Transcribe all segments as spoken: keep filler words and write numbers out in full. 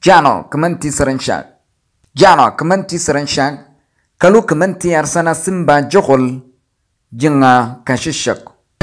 Jano kemanti serenshag. Jano kemanti serenshag. Kalau kemanti arsana simba jokol jenga kashishak.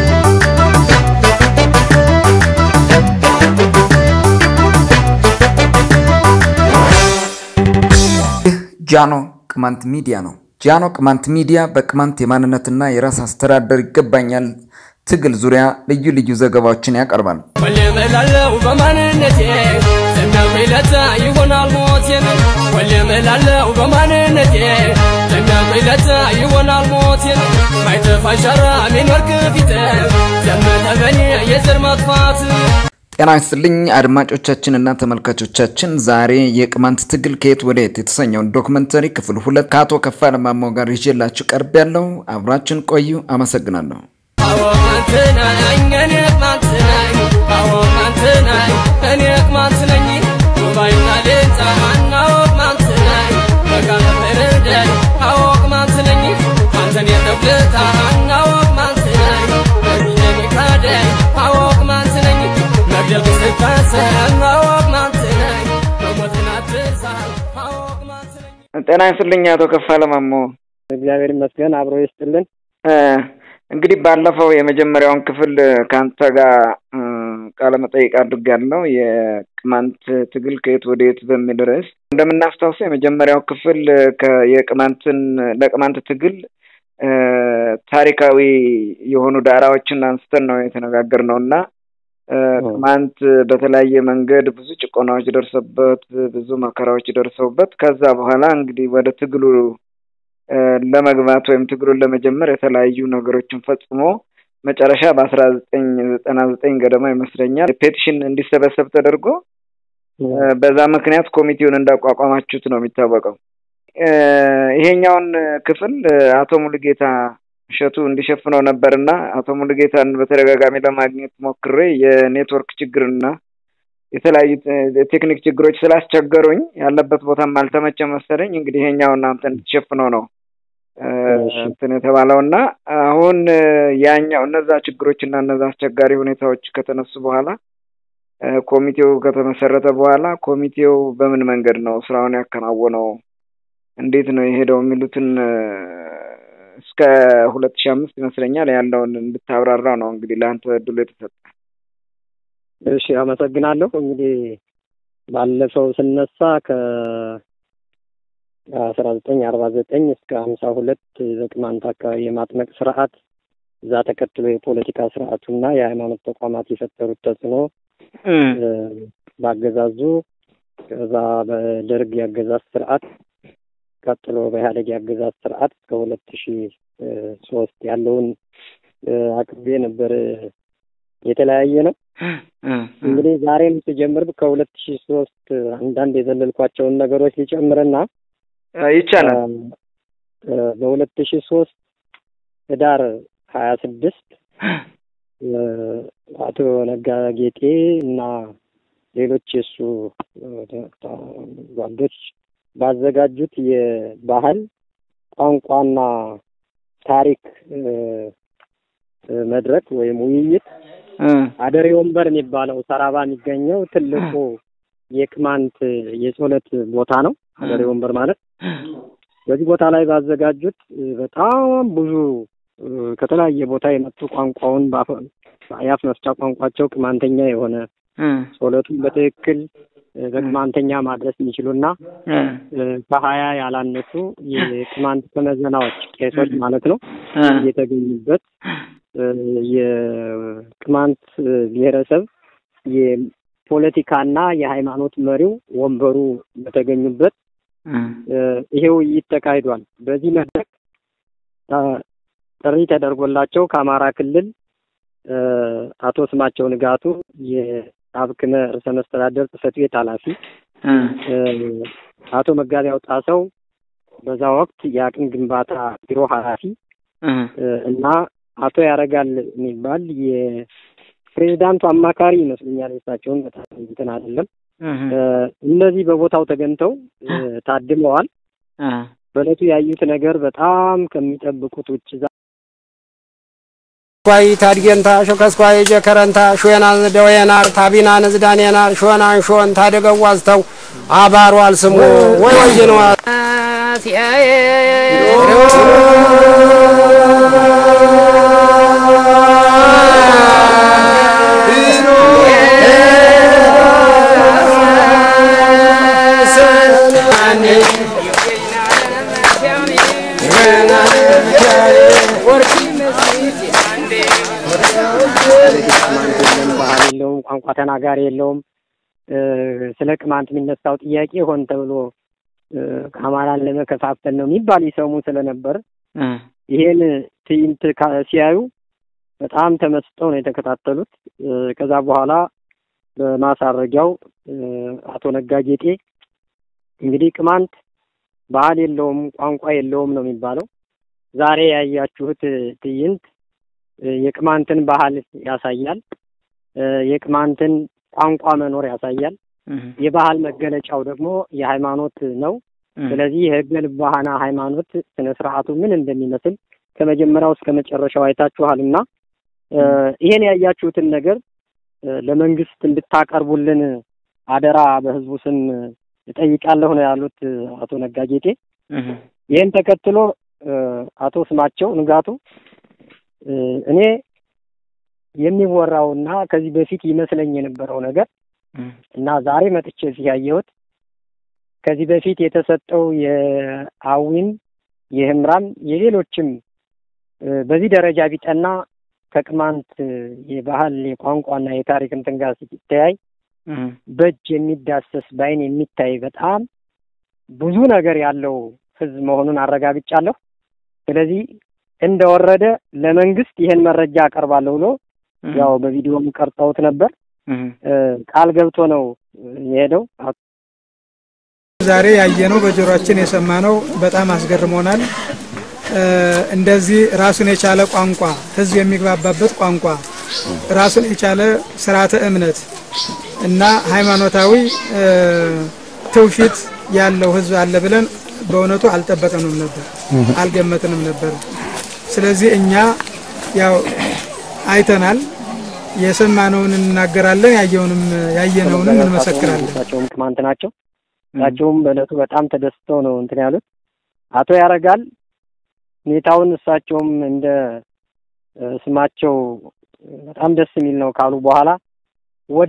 Jano kemant media no. Jano kemant media በቅማንት የማንነትና የራስ አስተዳደር ይገባኛል ትግል ዙሪያ ልዩ ልዩ ዘገባዎችን ያቀርባል። ወለመላለው በማንነቴ ተናበይለታ ይሆናል ሞቴን ወለመላለው በማንነቴ ተናበይለታ ይሆናል ሞቴን ማይተፋሻራ ምን ወርክ ፊት ዘመተበኒ የዘር ማጥፋት ጤና ይስጥልኝ አድማጮቻችንና ተመልካቾቻችን ዛሬ የቅማንት ትግል ከየት ወዴት የተሰኘው ዶክመንተሪ ክፍል ሁለት ካቶ ከፋለ ማሞ ጋር ይዤላችሁ ቀርቤያለሁ አብራችን ቆዩ አመሰግናለሁ አወማንተና እኛኔ ማንተና አወማንተና እኔ ማንተና ወባይና ለታ ማናው ማንተና በጋለ ፈረደ አወቅ ማንተና አንተን የተብለታ ማናው ማንተና በሚኔ ካደ አወቅ ማንተና መግደል ተሰፋሰ አወቅ ማንተና በሞትና ተሳ አወቅ ማንተና ጤና ይስጥልኝ አቶ ከፋለ ማሞ እግዚአብሔር ይመስገን አብሮ ይስጥልን እንግዲህ ባለፈው የመጀመሪያውን ክፍል ካንተ ጋር ቃለ መጠይቅ አድርጋለሁ የቅማንት ትግል ከየት ወዴት በሚል ርዕስ እንደምናስተዋውሰው የመጀመሪያው ክፍል የቅማንትን ለቅማንት ትግል ታሪካዊ የሆኑ ዳራዎችን አንስተን ነው የተነጋገርነውና ቅማንት በተለያየ መንገድ ብዙ ጭቆናዎች ደርሰበት ብዙ መከራዎች ደርሰውበት ከዛ በኋላ እንግዲህ ወደ ትግሉ ለመግባት ወይም ትግሉን ለመጀመር የተለያዩ ነገሮችን ፈጽሞ መጨረሻ በ1999 ገደማ ይመስለኛል ፔቲሽን እንዲሰበሰብ ተደርጎ በዛ ምክንያት ኮሚቴውን እንዳቋቋማችሁት ነው የሚታወቀው ይሄኛውን ክፍል አቶ ሙሉጌታ ሸቱ እንዲሸፍነው ነበርና አቶ ሙሉጌታን በተደጋጋሚ ለማግኘት ሞክሬ የኔትወርክ ችግርና የተለያዩ ቴክኒክ ችግሮች ስላስቸገሩኝ ያለበት ቦታም አልተመቸም መሰለኝ እንግዲህ ይሄኛውን አንተ እንድትሸፍነው ነው እንትን የተባለውና አሁን ያኛው እነዛ ችግሮችና እነዛ አስቸጋሪ ሁኔታዎች ከተነሱ በኋላ ኮሚቴው ከተመሰረተ በኋላ ኮሚቴው በምን መንገድ ነው ስራውን ያከናወነው እንዴት ነው የሄደው የሚሉትን እስከ ሁለት ሺህ አምስት ይመስለኛል ያለውን እንድታብራራ ነው እንግዲህ ለአንተ እድሉ የተሰጠ እሺ አመሰግናለሁ እንግዲህ ባለፈው ስነሳ ከ አስራ ዘጠኝ አርባ ዘጠኝ እስከ ሃምሳ ሁለት ዘቅማንት አካባቢ የማጥመቅ ስርዓት እዛ ተከትሎ የፖለቲካ ስርዓቱና የሃይማኖት ተቋማት የፈጠሩት ተጽዕኖ ባገዛዙ ከዛ በደርግ ያገዛዝ ስርዓት ቀጥሎ በኢህአዴግ ያገዛዝ ስርዓት እስከ ሁለት ሺህ ሶስት ያለውን አቅቤ ነበር የተለያየ ነው እንግዲህ ዛሬም ተጀምር ከሁለት ሺህ ሶስት አንዳንድ የዘለልኳቸው ነገሮች ሊጨምርና ይቻላል በሁለት ሺህ ሶስት ህዳር ሃያ ስድስት አቶ ነጋጌጤ እና ሌሎች እሱ ጓዶች ባዘጋጁት የባህል ቋንቋና ታሪክ መድረክ ወይም ውይይት አደሬ ወንበር የሚባለው ሰራባ የሚገኘው ትልቁ የቅማንት የጾለት ቦታ ነው አደሬ ወንበር ማለት በዚህ ቦታ ላይ ባዘጋጁት በጣም ብዙ ከተለያየ ቦታ የመጡ ቋንቋውን በአያፍ መፍቻ ቋንቋቸው ቅማንተኛ የሆነ ጾለቱን በትክክል በቅማንተኛ ማድረስ የሚችሉና ከሀያ ያላነሱ የቅማንት ተመዘናዎች ቄሶች ማለት ነው የተገኙበት የቅማንት ብሔረሰብ የፖለቲካና የሃይማኖት መሪው ወንበሩ በተገኙበት ይሄው ይተካሂዷል በዚህ መድረክ ጥሪ ተደርጎላቸው ከአማራ ክልል አቶ ስማቸው ንጋቱ የአብክነ ርዕሰ መስተዳድር ጽሕፈት ቤት ኃላፊ አቶ መጋቢያው ጣሰው በዛ ወቅት የአቅም ግንባታ ቢሮ ኃላፊ እና አቶ ያረጋል የሚባል የፕሬዝዳንቱ አማካሪ ይመስለኛል እሳቸውን በጣም እንትን አይደለም እነዚህ በቦታው ተገኝተው ታድመዋል በለቱ ያዩት ነገር በጣም ከሚጠብቁት ውጭ ኳይ ታድገንታ ሾከስኳይ ጀከረንታ ሾየና ደወየና ታቢና ነዝዳኔና ሾና ሾን ታደገዋዝተው አባሩ አልስሙ ወይ ወይ ነው ሲያየ ቋንቋ ተናጋሪ የለውም ስለ ቅማንት የሚነሳው ጥያቄ ሆን ተብሎ ከአማራን ለመከፋፈል ነው የሚባል ይሰሙ ስለነበር ይሄን ትዕይንት ሲያዩ በጣም ተመስጠው ነው የተከታተሉት። ከዛ በኋላ በማሳረጊያው አቶ ነጋጌጤ እንግዲህ ቅማንት ባህል የለውም ቋንቋ የለውም ነው የሚባለው። ዛሬ ያያችሁት ትዕይንት የቅማንትን ባህል ያሳያል። የቅማንትን ቋንቋ መኖር ያሳያል። የባህል መገለጫው ደግሞ የሃይማኖት ነው። ስለዚህ የህገ ልቦና ሃይማኖት ስነ ስርዓቱ ምን እንደሚመስል ከመጀመሪያው እስከ መጨረሻው አይታችኋልና ይሄን ያያችሁትን ነገር ለመንግስት እንድታቀርቡልን አደራ በህዝቡ ስም እጠይቃለሁ ነው ያሉት አቶ ነጋጌጤ። ይሄን ተከትሎ አቶ ስማቸው ንጋቱ እኔ የሚወራውና ከዚህ በፊት ይመስለኝ የነበረው ነገር እና ዛሬ መጥቼ ሲያየሁት ከዚህ በፊት የተሰጠው የአዊን የህምራም የሌሎችም በዚህ ደረጃ ቢጠና ከቅማንት የባህል የቋንቋና የታሪክ እንትን ጋር ሲተያይ በእጅ የሚዳሰስ ባይን የሚታይ በጣም ብዙ ነገር ያለው ህዝብ መሆኑን አረጋግጫለሁ። ስለዚህ እንደወረደ ለመንግስት ይሄን መረጃ አቀርባለሁ ብሎ ያው በቪዲዮም ቀርጸውት ነበር። ቃል ገብቶ ነው የሄደው። ዛሬ ያየነው በጆሮአችን የሰማነው በጣም አስገርሞናል። እንደዚህ ራሱን የቻለ ቋንቋ ህዝብ የሚግባባበት ቋንቋ ራሱን የቻለ ስርዓተ እምነት እና ሃይማኖታዊ ትውፊት ያለው ህዝብ አለ ብለን በእውነቱ አልጠበቅንም ነበር፣ አልገመትንም ነበር። ስለዚህ እኛ ያው አይተናል፣ የሰማነውን እንናገራለን፣ ያየውንም ያየነውንም እንመሰክራለን። ታቸውም ቅማንት ናቸው። ታቸውም በለቱ በጣም ተደስተው ነው እንትን ያሉት። አቶ ያረጋል ሁኔታውን እሳቸውም እንደ ስማቸው በጣም ደስ የሚል ነው ካሉ በኋላ ወደ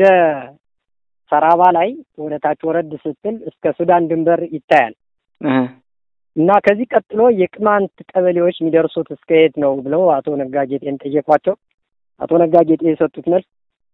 ሰራባ ላይ ወደ ታች ወረድ ስትል እስከ ሱዳን ድንበር ይታያል እና ከዚህ ቀጥሎ የቅማንት ቀበሌዎች የሚደርሱት እስከ የት ነው ብለው አቶ ነጋጌጤን ጠየቋቸው። አቶ ነጋጌጤ የሰጡት መልስ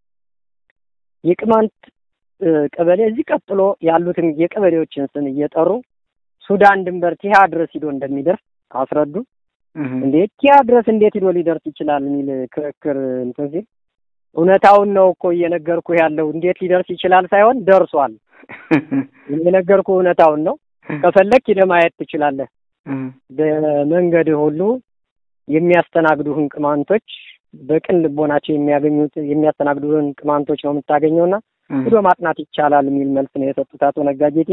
የቅማንት ቀበሌ እዚህ ቀጥሎ ያሉትን የቀበሌዎችን ስም እየጠሩ ሱዳን ድንበር ቲሃ ድረስ ሂዶ እንደሚደርስ አስረዱ። እንዴት ቲሃ ድረስ እንዴት ሂዶ ሊደርስ ይችላል የሚል ክርክር እንትን ሲል እውነታውን ነው እኮ እየነገርኩ ያለው እንዴት ሊደርስ ይችላል ሳይሆን ደርሷል። እየነገርኩ እውነታውን ነው። ከፈለክ ሂደህ ማየት ትችላለህ። በመንገድ ሁሉ የሚያስተናግዱህን ቅማንቶች በቅን ልቦናቸው የሚያገኙት የሚያስተናግዱህን ቅማንቶች ነው የምታገኘውና ሂዶ ማጥናት ይቻላል የሚል መልስ ነው የሰጡት አቶ ነጋጌጤ።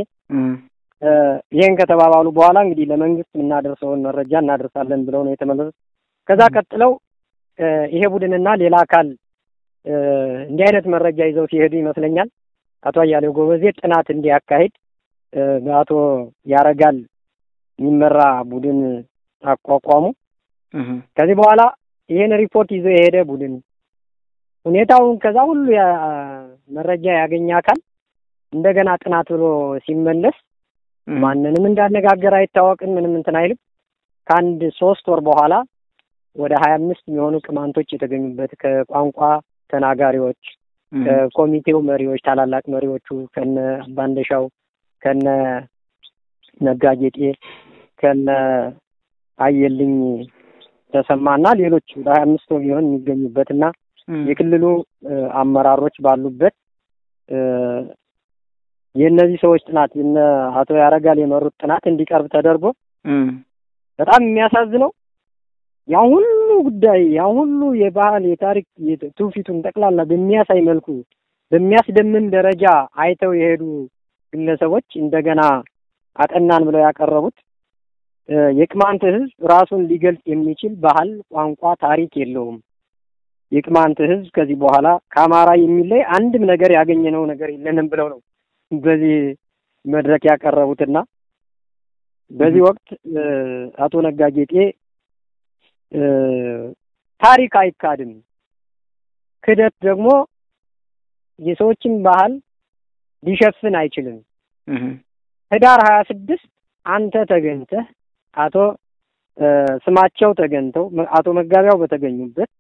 ይሄን ከተባባሉ በኋላ እንግዲህ ለመንግስት እናደርሰውን መረጃ እናደርሳለን ብለው ነው የተመለሱት። ከዛ ቀጥለው ይሄ ቡድንና ሌላ አካል እንዲህ አይነት መረጃ ይዘው ሲሄዱ ይመስለኛል አቶ አያሌው ጎበዜ ጥናት እንዲያካሂድ በአቶ ያረጋል የሚመራ ቡድን አቋቋሙ። ከዚህ በኋላ ይሄን ሪፖርት ይዞ የሄደ ቡድን ሁኔታውን ከዛ ሁሉ መረጃ ያገኘ አካል እንደገና ጥናት ብሎ ሲመለስ ማንንም እንዳነጋገር አይታወቅም፣ ምንም እንትን አይልም። ከአንድ ሶስት ወር በኋላ ወደ ሀያ አምስት የሚሆኑ ቅማንቶች የተገኙበት ከቋንቋ ተናጋሪዎች ከኮሚቴው መሪዎች ታላላቅ መሪዎቹ ከነ አባንደሻው ከነ ነጋጌጤ ከነ አየልኝ ተሰማና ሌሎች ወደ ሀያ አምስት የሚሆን የሚገኙበትና የክልሉ አመራሮች ባሉበት የነዚህ ሰዎች ጥናት እነ አቶ ያረጋል የመሩት ጥናት እንዲቀርብ ተደርጎ በጣም የሚያሳዝነው ያ ሁሉ ጉዳይ ያ ሁሉ የባህል የታሪክ የትውፊቱን ጠቅላላ በሚያሳይ መልኩ በሚያስደምም ደረጃ አይተው የሄዱ ግለሰቦች እንደገና አጠናን ብለው ያቀረቡት የቅማንት ህዝብ ራሱን ሊገልጽ የሚችል ባህል ቋንቋ ታሪክ የለውም። የቅማንት ህዝብ ከዚህ በኋላ ከአማራ የሚለይ አንድም ነገር ያገኘነው ነገር የለንም ብለው ነው በዚህ መድረክ ያቀረቡትና በዚህ ወቅት አቶ ነጋ ጌጤ ታሪክ አይካድም፣ ክደት ደግሞ የሰዎችን ባህል ሊሸፍን አይችልም። ህዳር ሀያ ስድስት አንተ ተገኝተህ አቶ ስማቸው ተገኝተው አቶ መጋቢያው በተገኙበት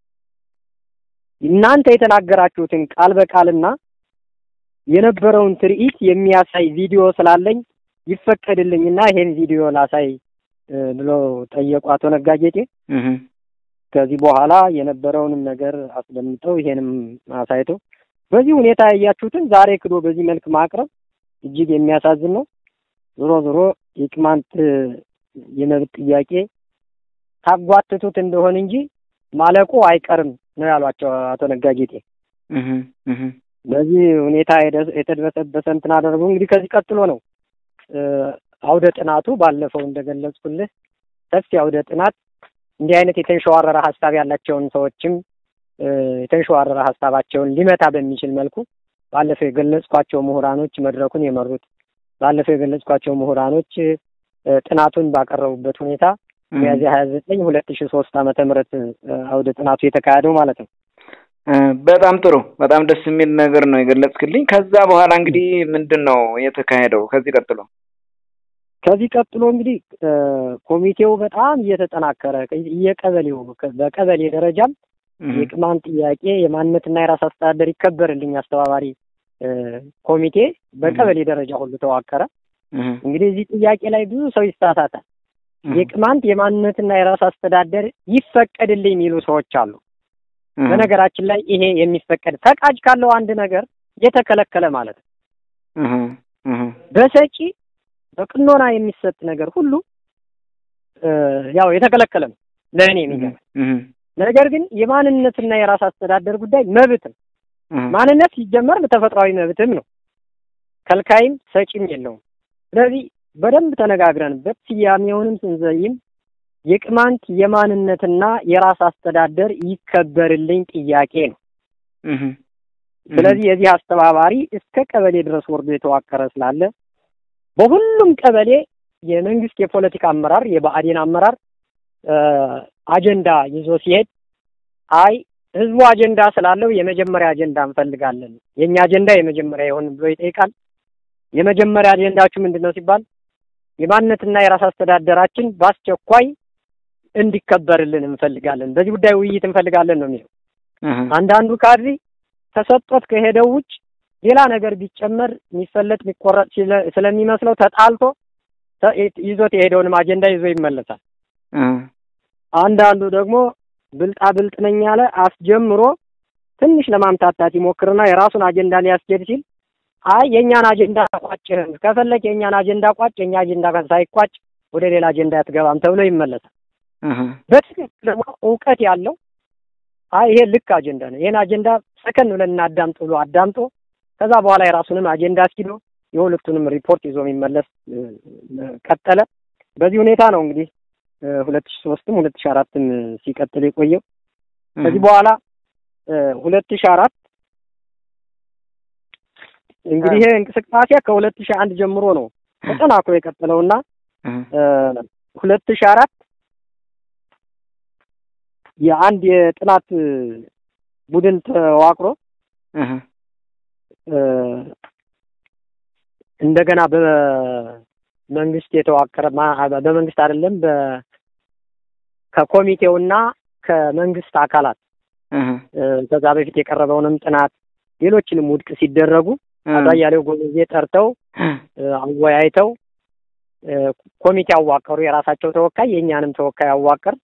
እናንተ የተናገራችሁትን ቃል በቃልና የነበረውን ትርኢት የሚያሳይ ቪዲዮ ስላለኝ ይፈቀድልኝና ይሄን ቪዲዮ ላሳይ ብሎ ጠየቁ አቶ ነጋ ጌጤ። ከዚህ በኋላ የነበረውንም ነገር አስደምጠው ይሄንም አሳይተው በዚህ ሁኔታ ያያችሁትን ዛሬ ክዶ በዚህ መልክ ማቅረብ እጅግ የሚያሳዝን ነው። ዞሮ ዞሮ የቅማንት የመብት ጥያቄ ታጓትቱት እንደሆነ እንጂ ማለቁ አይቀርም ነው ያሏቸው አቶ ነጋ ጌጤ። እህ እህ በዚህ ሁኔታ የተደረሰበት እንትን አደረጉ። እንግዲህ ከዚህ ቀጥሎ ነው አውደ ጥናቱ ባለፈው እንደገለጽኩልህ ሰፊ አውደ ጥናት እንዲህ አይነት የተንሸዋረረ ሐሳብ ያላቸውን ሰዎችም የተንሸዋረረ ሐሳባቸውን ሊመታ በሚችል መልኩ ባለፈው የገለጽኳቸው ምሁራኖች መድረኩን የመሩት ባለፈው የገለጽኳቸው ምሁራኖች ጥናቱን ባቀረቡበት ሁኔታ ሚያዝያ ሀያ ዘጠኝ ሁለት ሺህ ሶስት ዓመተ ምህረት አውደ ጥናቱ የተካሄደው ማለት ነው። በጣም ጥሩ፣ በጣም ደስ የሚል ነገር ነው የገለጽክልኝ። ከዛ በኋላ እንግዲህ ምንድነው የተካሄደው? ከዚህ ቀጥሎ ከዚህ ቀጥሎ እንግዲህ ኮሚቴው በጣም እየተጠናከረ የቀበሌው በቀበሌ ደረጃም የቅማንት ጥያቄ የማንነትና የራስ አስተዳደር ይከበርልኝ አስተባባሪ ኮሚቴ በቀበሌ ደረጃ ሁሉ ተዋቀረ። እንግዲህ እዚህ ጥያቄ ላይ ብዙ ሰው ይሳሳታል። የቅማንት የማንነትና የራስ አስተዳደር ይፈቀድልኝ የሚሉ ሰዎች አሉ። በነገራችን ላይ ይሄ የሚፈቀድ ፈቃጅ ካለው አንድ ነገር የተከለከለ ማለት ነው። በሰጪ በቅኖና የሚሰጥ ነገር ሁሉ ያው የተከለከለ ነው ለእኔ የሚገርም። ነገር ግን የማንነትና የራስ አስተዳደር ጉዳይ መብት ነው። ማንነት ሲጀመር በተፈጥሯዊ መብትም ነው፣ ከልካይም ሰጪም የለውም። ስለዚህ በደንብ ተነጋግረንበት ስያሜውንም ስንዘይም የቅማንት የማንነትና የራስ አስተዳደር ይከበርልኝ ጥያቄ ነው። ስለዚህ የዚህ አስተባባሪ እስከ ቀበሌ ድረስ ወርዶ የተዋቀረ ስላለ በሁሉም ቀበሌ የመንግስት የፖለቲካ አመራር የብአዴን አመራር አጀንዳ ይዞ ሲሄድ አይ ህዝቡ አጀንዳ ስላለው የመጀመሪያ አጀንዳ እንፈልጋለን፣ የኛ አጀንዳ የመጀመሪያ ይሁን ብሎ ይጠይቃል። የመጀመሪያ አጀንዳችሁ ምንድነው ሲባል የማንነትና የራስ አስተዳደራችን በአስቸኳይ እንዲከበርልን እንፈልጋለን፣ በዚህ ጉዳይ ውይይት እንፈልጋለን ነው የሚለው። አንዳንዱ ካድሪ ተሰጥቶት ከሄደው ውጭ ሌላ ነገር ቢጨመር የሚፈለጥ የሚቆረጥ ስለሚመስለው ተጣልቶ ይዞት የሄደውንም አጀንዳ ይዞ ይመለሳል። አንዳንዱ ደግሞ ብልጣ ብልጥ ነኝ ያለ አስጀምሮ ትንሽ ለማምታታት ይሞክርና የራሱን አጀንዳ ሊያስኬድ ሲል አይ የኛን አጀንዳ ቋጭ፣ ከፈለክ የኛን አጀንዳ ቋጭ፣ የኛ አጀንዳ ሳይቋጭ ወደ ሌላ አጀንዳ አትገባም ተብሎ ይመለሳል። በትክክል ደግሞ ዕውቀት ያለው አይ ይሄ ልክ አጀንዳ ነው፣ ይሄን አጀንዳ ሰከን ብለን እናዳምጥ ብሎ አዳምጦ ከዛ በኋላ የራሱንም አጀንዳ አስኪዶ የሁለቱንም ሪፖርት ይዞ የሚመለስ ቀጠለ። በዚህ ሁኔታ ነው እንግዲህ ሁለት ሺህ ሶስትም ሁለት ሺህ አራትም ሲቀጥል የቆየው። ከዚህ በኋላ ሁለት ሺህ አራት እንግዲህ ይሄ እንቅስቃሴ ከሁለት ሺህ አንድ ጀምሮ ነው ተጠናክሮ የቀጠለውና ሁለት ሺህ አራት የአንድ የጥናት ቡድን ተዋቅሮ እንደገና በመንግስት የተዋቀረ በመንግስት አይደለም በ ከኮሚቴውና ከመንግስት አካላት ከዛ በፊት የቀረበውንም ጥናት ሌሎችንም ውድቅ ሲደረጉ አዳያለው ጎበዜ ጠርተው አወያይተው ኮሚቴ አዋቀሩ። የራሳቸው ተወካይ የኛንም ተወካይ አዋቀር።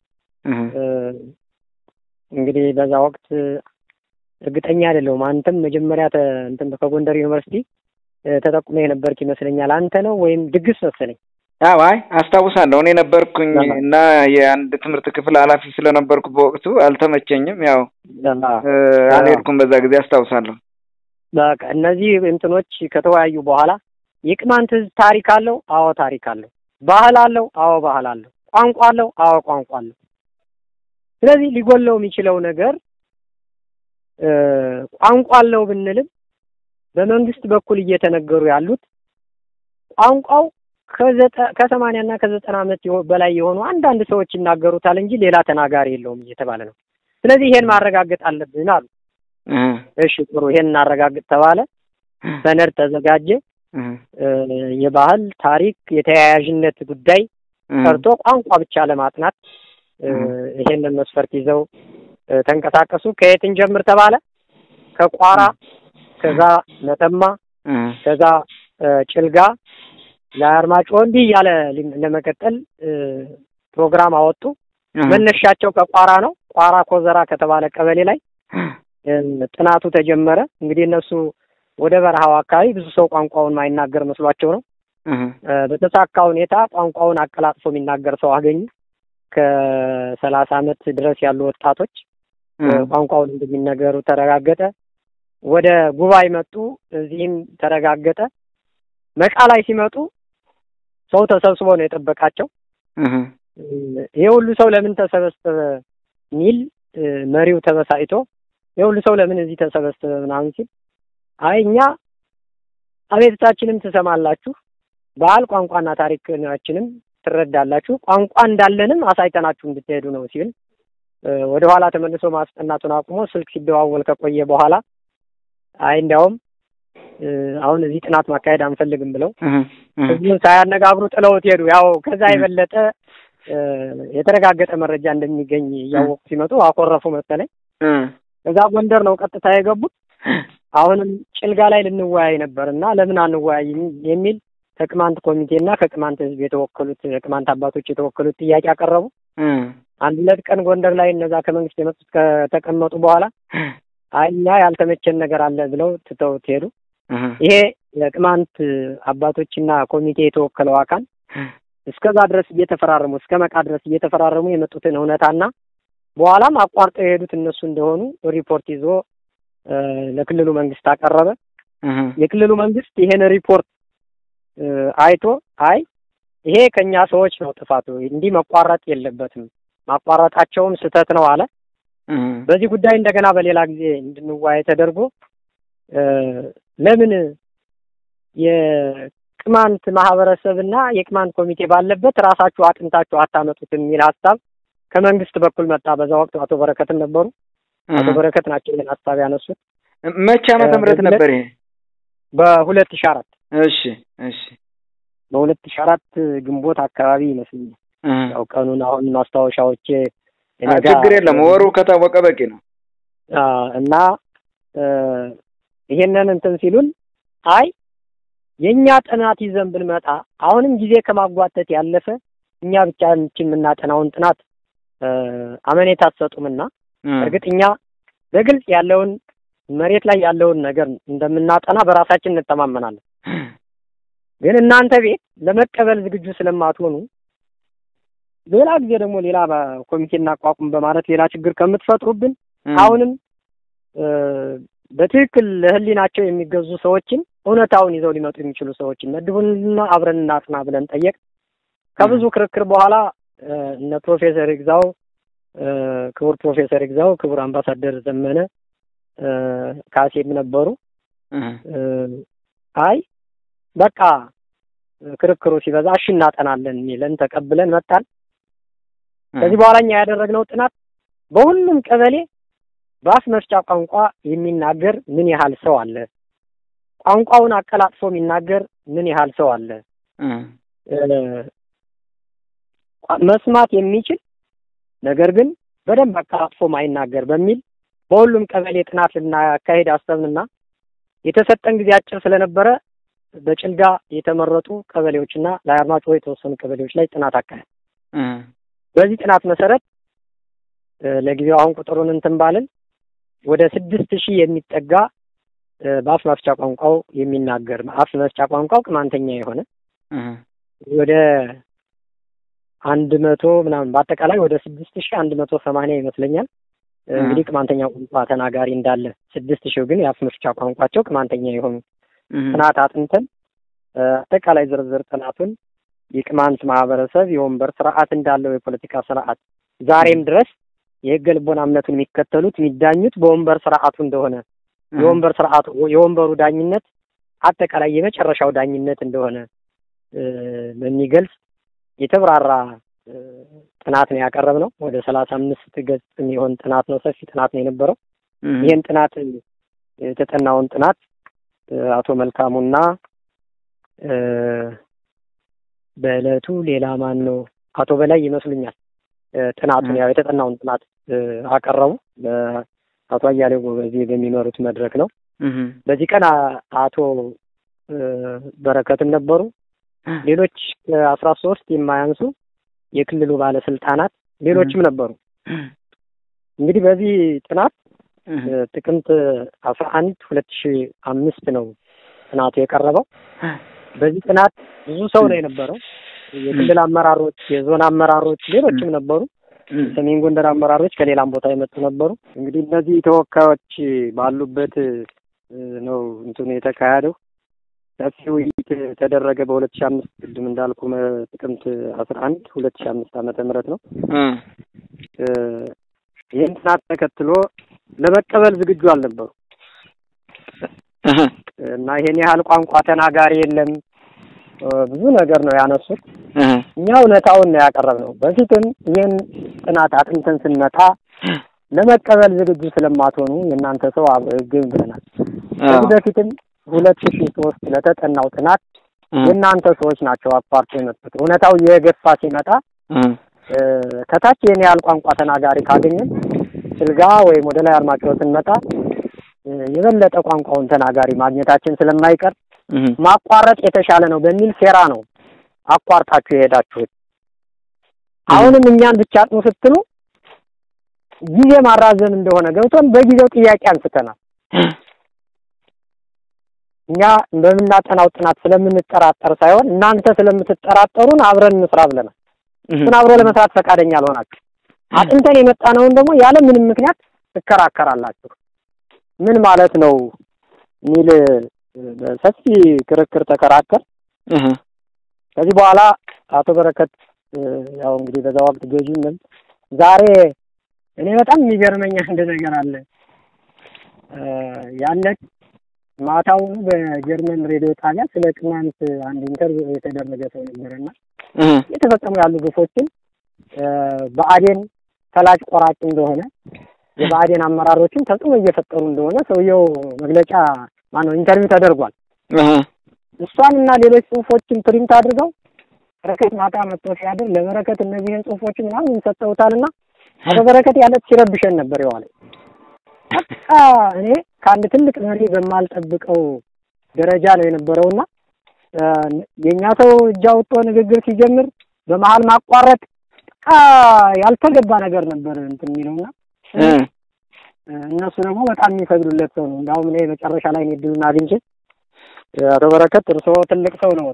እንግዲህ በዛ ወቅት እርግጠኛ አይደለሁም አንተም መጀመሪያ እንትን ከጎንደር ዩኒቨርሲቲ ተጠቁመ የነበርክ ይመስለኛል። አንተ ነው ወይም ድግስ መሰለኝ? አዎ አይ አስታውሳለሁ። እኔ ነበርኩኝ እና የአንድ ትምህርት ክፍል ኃላፊ ስለነበርኩ በወቅቱ አልተመቸኝም። ያው አልሄድኩም በዛ ጊዜ አስታውሳለሁ። በቃ እነዚህ እንትኖች ከተወያዩ በኋላ የቅማንት ህዝብ ታሪክ አለው? አዎ ታሪክ አለው። ባህል አለው? አዎ ባህል አለው። ቋንቋ አለው? አዎ ቋንቋ አለው። ስለዚህ ሊጎለው የሚችለው ነገር ቋንቋ አለው ብንልም በመንግስት በኩል እየተነገሩ ያሉት ቋንቋው ከሰማንያ እና ከዘጠና ዓመት በላይ የሆኑ አንዳንድ ሰዎች ይናገሩታል እንጂ ሌላ ተናጋሪ የለውም እየተባለ ነው። ስለዚህ ይሄን ማረጋገጥ አለብን አሉ። እሺ ጥሩ፣ ይሄን እናረጋግጥ ተባለ። ሰነድ ተዘጋጀ። የባህል ታሪክ የተያያዥነት ጉዳይ ቀርቶ ቋንቋ ብቻ ለማጥናት ይሄንን መስፈርት ይዘው ተንቀሳቀሱ። ከየትን ጀምር ተባለ? ከቋራ፣ ከዛ መተማ፣ ከዛ ጭልጋ፣ ለአርማጭሆ እንዲህ ያለ ለመቀጠል ፕሮግራም አወጡ። መነሻቸው ከቋራ ነው። ቋራ ኮዘራ ከተባለ ቀበሌ ላይ ጥናቱ ተጀመረ። እንግዲህ እነሱ ወደ በረሃው አካባቢ ብዙ ሰው ቋንቋውን ማይናገር መስሏቸው ነው። በተሳካ ሁኔታ ቋንቋውን አቀላጥፎ የሚናገር ሰው አገኙ። ከሰላሳ ዓመት ድረስ ያሉ ወጣቶች ቋንቋውን እንደሚናገሩ ተረጋገጠ። ወደ ጉባኤ መጡ። እዚህም ተረጋገጠ። መቃ ላይ ሲመጡ ሰው ተሰብስቦ ነው የጠበቃቸው። ይሄ ሁሉ ሰው ለምን ተሰበሰበ ሚል መሪው ተበሳይቶ ይሄ ሁሉ ሰው ለምን እዚህ ተሰበሰበ ምናምን ሲል አይ እኛ አቤታችንን ትሰማላችሁ፣ ባህል ቋንቋና ታሪክናችንን ትረዳላችሁ፣ ቋንቋ እንዳለንም አሳይተናችሁ እንድትሄዱ ነው ሲል ወደ ኋላ ተመልሶ ማስጠናቱን አቁሞ ስልክ ሲደዋወል ከቆየ በኋላ አይ እንዲያውም አሁን እዚህ ጥናት ማካሄድ አንፈልግም ብለው እዚህ ሳያነጋግሩ ጥለውት ሄዱ። ያው ከዛ የበለጠ የተረጋገጠ መረጃ እንደሚገኝ ያወቁ ሲመጡ አቆረፉ መሰለኝ። ከዛ ጎንደር ነው ቀጥታ የገቡት። አሁንም ጭልጋ ላይ ልንወያይ ነበርና ለምን አንወያይም የሚል ከቅማንት ኮሚቴና ከቅማንት ህዝብ የተወከሉት የቅማንት አባቶች የተወከሉት ጥያቄ አቀረቡ። አንድ ሁለት ቀን ጎንደር ላይ እነዛ ከመንግስት የመጡት ከተቀመጡ በኋላ አይኛ ያልተመቸን ነገር አለ ብለው ትተውት ሄዱ። ይሄ የቅማንት አባቶችና ኮሚቴ የተወከለው አካል እስከዛ ድረስ እየተፈራረሙ እስከ መቃ ድረስ እየተፈራረሙ የመጡትን እውነታና በኋላም አቋርጠው የሄዱት እነሱ እንደሆኑ ሪፖርት ይዞ ለክልሉ መንግስት አቀረበ። የክልሉ መንግስት ይሄን ሪፖርት አይቶ አይ ይሄ ከኛ ሰዎች ነው ጥፋቱ፣ እንዲህ መቋረጥ የለበትም፣ ማቋረጣቸውም ስህተት ነው አለ። በዚህ ጉዳይ እንደገና በሌላ ጊዜ እንድንወያይ ተደርጎ ለምን የቅማንት ማህበረሰብና የቅማንት ኮሚቴ ባለበት ራሳችሁ አጥንታችሁ አታመጡትም የሚል ሀሳብ ከመንግስት በኩል መጣ። በዛ ወቅት አቶ በረከት ነበሩ። አቶ በረከት ናቸው ይሄን ሀሳብ ያነሱት። መቼ ዓመተ ምህረት ነበር ይሄ? በሁለት ሺህ አራት እሺ እሺ በሁለት ሺህ አራት ግንቦት አካባቢ ይመስለኛል። ያው ቀኑን አሁን ማስታወሻዎቼ ችግር የለም ወሩ ከታወቀ በቂ ነው። እና ይሄንን እንትን ሲሉን አይ የኛ ጥናት ይዘን ብንመጣ አሁንም ጊዜ ከማጓተት ያለፈ እኛ ብቻ የምናጠናውን ጥናት አመኔታ አትሰጡምና እርግጠኛ በግልጽ ያለውን መሬት ላይ ያለውን ነገር እንደምናጠና በራሳችን እንተማመናለን። ግን እናንተ ቤት ለመቀበል ዝግጁ ስለማትሆኑ ሌላ ጊዜ ደግሞ ሌላ ኮሚቴና አቋቁም በማለት ሌላ ችግር ከምትፈጥሩብን አሁንም በትክክል ለህሊናቸው የሚገዙ ሰዎችን እውነታውን ይዘው ሊመጡ የሚችሉ ሰዎችን መድቡንና አብረን እናጥና ብለን ጠየቅ። ከብዙ ክርክር በኋላ እነ ፕሮፌሰር ይግዛው ክቡር ፕሮፌሰር ይግዛው ክቡር አምባሳደር ዘመነ ካሴም ነበሩ። አይ በቃ ክርክሩ ሲበዛ እሺ እናጠናለን ሚለን ተቀብለን መጣን። ከዚህ በኋላኛ ያደረግነው ጥናት በሁሉም ቀበሌ በአፍ መፍቻ ቋንቋ የሚናገር ምን ያህል ሰው አለ፣ ቋንቋውን አቀላጥፎ የሚናገር ምን ያህል ሰው አለ፣ መስማት የሚችል ነገር ግን በደንብ አቀላጥፎ ማይናገር በሚል በሁሉም ቀበሌ ጥናት ልናካሄድ አሰብንና የተሰጠን ጊዜ አጭር ስለነበረ በጭልጋ የተመረጡ ቀበሌዎችና ለአርማጭሆ የተወሰኑ ቀበሌዎች ላይ ጥናት አካሄድ። በዚህ ጥናት መሰረት ለጊዜው አሁን ቁጥሩን እንትን ባልን ወደ ስድስት ሺህ የሚጠጋ በአፍ መፍቻ ቋንቋው የሚናገር አፍ መፍቻ ቋንቋው ቅማንተኛ የሆነ ወደ አንድ መቶ ምናምን በአጠቃላይ ወደ ስድስት ሺህ አንድ መቶ ሰማንያ ይመስለኛል እንግዲህ ቅማንተኛ ቋንቋ ተናጋሪ እንዳለ፣ ስድስት ሺህ ግን የአፍ መፍቻ ቋንቋቸው ቅማንተኛ የሆኑ ጥናት አጥንተን አጠቃላይ ዝርዝር ጥናቱን የቅማንት ማህበረሰብ የወንበር ስርዓት እንዳለው የፖለቲካ ስርዓት ዛሬም ድረስ የህገ ልቦና እምነቱን የሚከተሉት የሚዳኙት በወንበር ስርዓቱ እንደሆነ የወንበር ስርዓቱ የወንበሩ ዳኝነት አጠቃላይ የመጨረሻው ዳኝነት እንደሆነ በሚገልጽ የተብራራ ጥናት ነው ያቀረብነው። ወደ ሰላሳ አምስት ገጽ የሚሆን ጥናት ነው፣ ሰፊ ጥናት ነው የነበረው። ይሄን ጥናት የተጠናውን ጥናት አቶ መልካሙና በእለቱ ሌላ ማን ነው አቶ በላይ ይመስሉኛል ጥናቱን ያው የተጠናውን ጥናት አቀረቡ። በአቶ አያሌው በዚህ በሚመሩት መድረክ ነው። በዚህ ቀን አቶ በረከትም ነበሩ። ሌሎች አስራ ሶስት የማያንሱ የክልሉ ባለስልጣናት ሌሎችም ነበሩ። እንግዲህ በዚህ ጥናት ጥቅምት አስራ አንድ ሁለት ሺህ አምስት ነው ጥናቱ የቀረበው። በዚህ ጥናት ብዙ ሰው ነው የነበረው። የክልል አመራሮች፣ የዞን አመራሮች፣ ሌሎችም ነበሩ። ሰሜን ጎንደር አመራሮች ከሌላም ቦታ የመጡ ነበሩ። እንግዲህ እነዚህ ተወካዮች ባሉበት ነው እንትኑ የተካሄደው። ሰፊ ውይይት ተደረገ በሁለት ሺህ አምስት ቅድም እንዳልኩ ጥቅምት አስራ አንድ ሁለት ሺህ አምስት ዓመተ ምህረት ነው። ይህን ጥናት ተከትሎ ለመቀበል ዝግጁ አልነበሩ እና ይሄን ያህል ቋንቋ ተናጋሪ የለም ብዙ ነገር ነው ያነሱት። እኛ እውነታውን ነው ያቀረብነው። በፊትም ይህን ጥናት አጥንተን ስንመጣ ለመቀበል ዝግጁ ስለማትሆኑ የእናንተ ሰው አብረግም ብለናል። ከዚህ በፊትም ሁለት ሺህ ሶስት ለተጠናው ጥናት የእናንተ ሰዎች ናቸው አቋርጦ የመጡት። እውነታው የገፋ ሲመጣ ከታች የኔ ያህል ቋንቋ ተናጋሪ ካገኘን ስልጋ ወይም ወደ ላይ አርማጭሆ ስንመጣ የበለጠ ቋንቋውን ተናጋሪ ማግኘታችን ስለማይቀር ማቋረጥ የተሻለ ነው በሚል ሴራ ነው አቋርጣችሁ የሄዳችሁት። አሁንም እኛን ብቻ አጥኑ ስትሉ ጊዜ ማራዘም እንደሆነ ገብቶን በጊዜው ጥያቄ አንስተናል። እኛ በምናጠናው ጥናት ስለምንጠራጠር ሳይሆን እናንተ ስለምትጠራጠሩን አብረን እንስራ ብለናል። እሱን አብሮ ለመስራት ፈቃደኛ አልሆናችሁ። አጥንተን የመጣነውን ደግሞ ያለ ምንም ምክንያት ትከራከራላችሁ። ምን ማለት ነው ሚል ሰፊ ክርክር ተከራከር። ከዚህ በኋላ አቶ በረከት ያው እንግዲህ በዛ ወቅት ገዢነን ዛሬ እኔ በጣም የሚገርመኝ አንድ ነገር አለ። ያለ ማታው በጀርመን ሬዲዮ ጣቢያ ስለ ቅማንት አንድ ኢንተርቪው የተደረገ ሰው ነበርና የተፈጸሙ ያሉ ግፎችን በአዴን ተላጭ ቆራጭ እንደሆነ የባዴን አመራሮችን ተጽዕኖ እየፈጠሩ እንደሆነ ሰውየው መግለጫ ማነው ኢንተርቪው ተደርጓል። እሷንና ሌሎች ጽሁፎችን ፕሪንት አድርገው በረከት ማታ መጥቶ ሲያድር ለበረከት እነዚህን ጽሁፎች ምናምን ሰጥተውታልና አቶ በረከት ያለት ሲረብሸን ነበር ይዋል። በቃ እኔ ከአንድ ትልቅ መሪ በማልጠብቀው ደረጃ ነው የነበረውና የኛ ሰው እጃውጦ ንግግር ሲጀምር በመሃል ማቋረጥ ያልተገባ ነገር ነበር እንትን የሚለውና እነሱ ደግሞ በጣም የሚፈቅዱለት ሰው ነው። እንዳውም እኔ መጨረሻ ላይ ነው ድልና አግኝቼ አቶ በረከት እርሶ ትልቅ ሰው ነው፣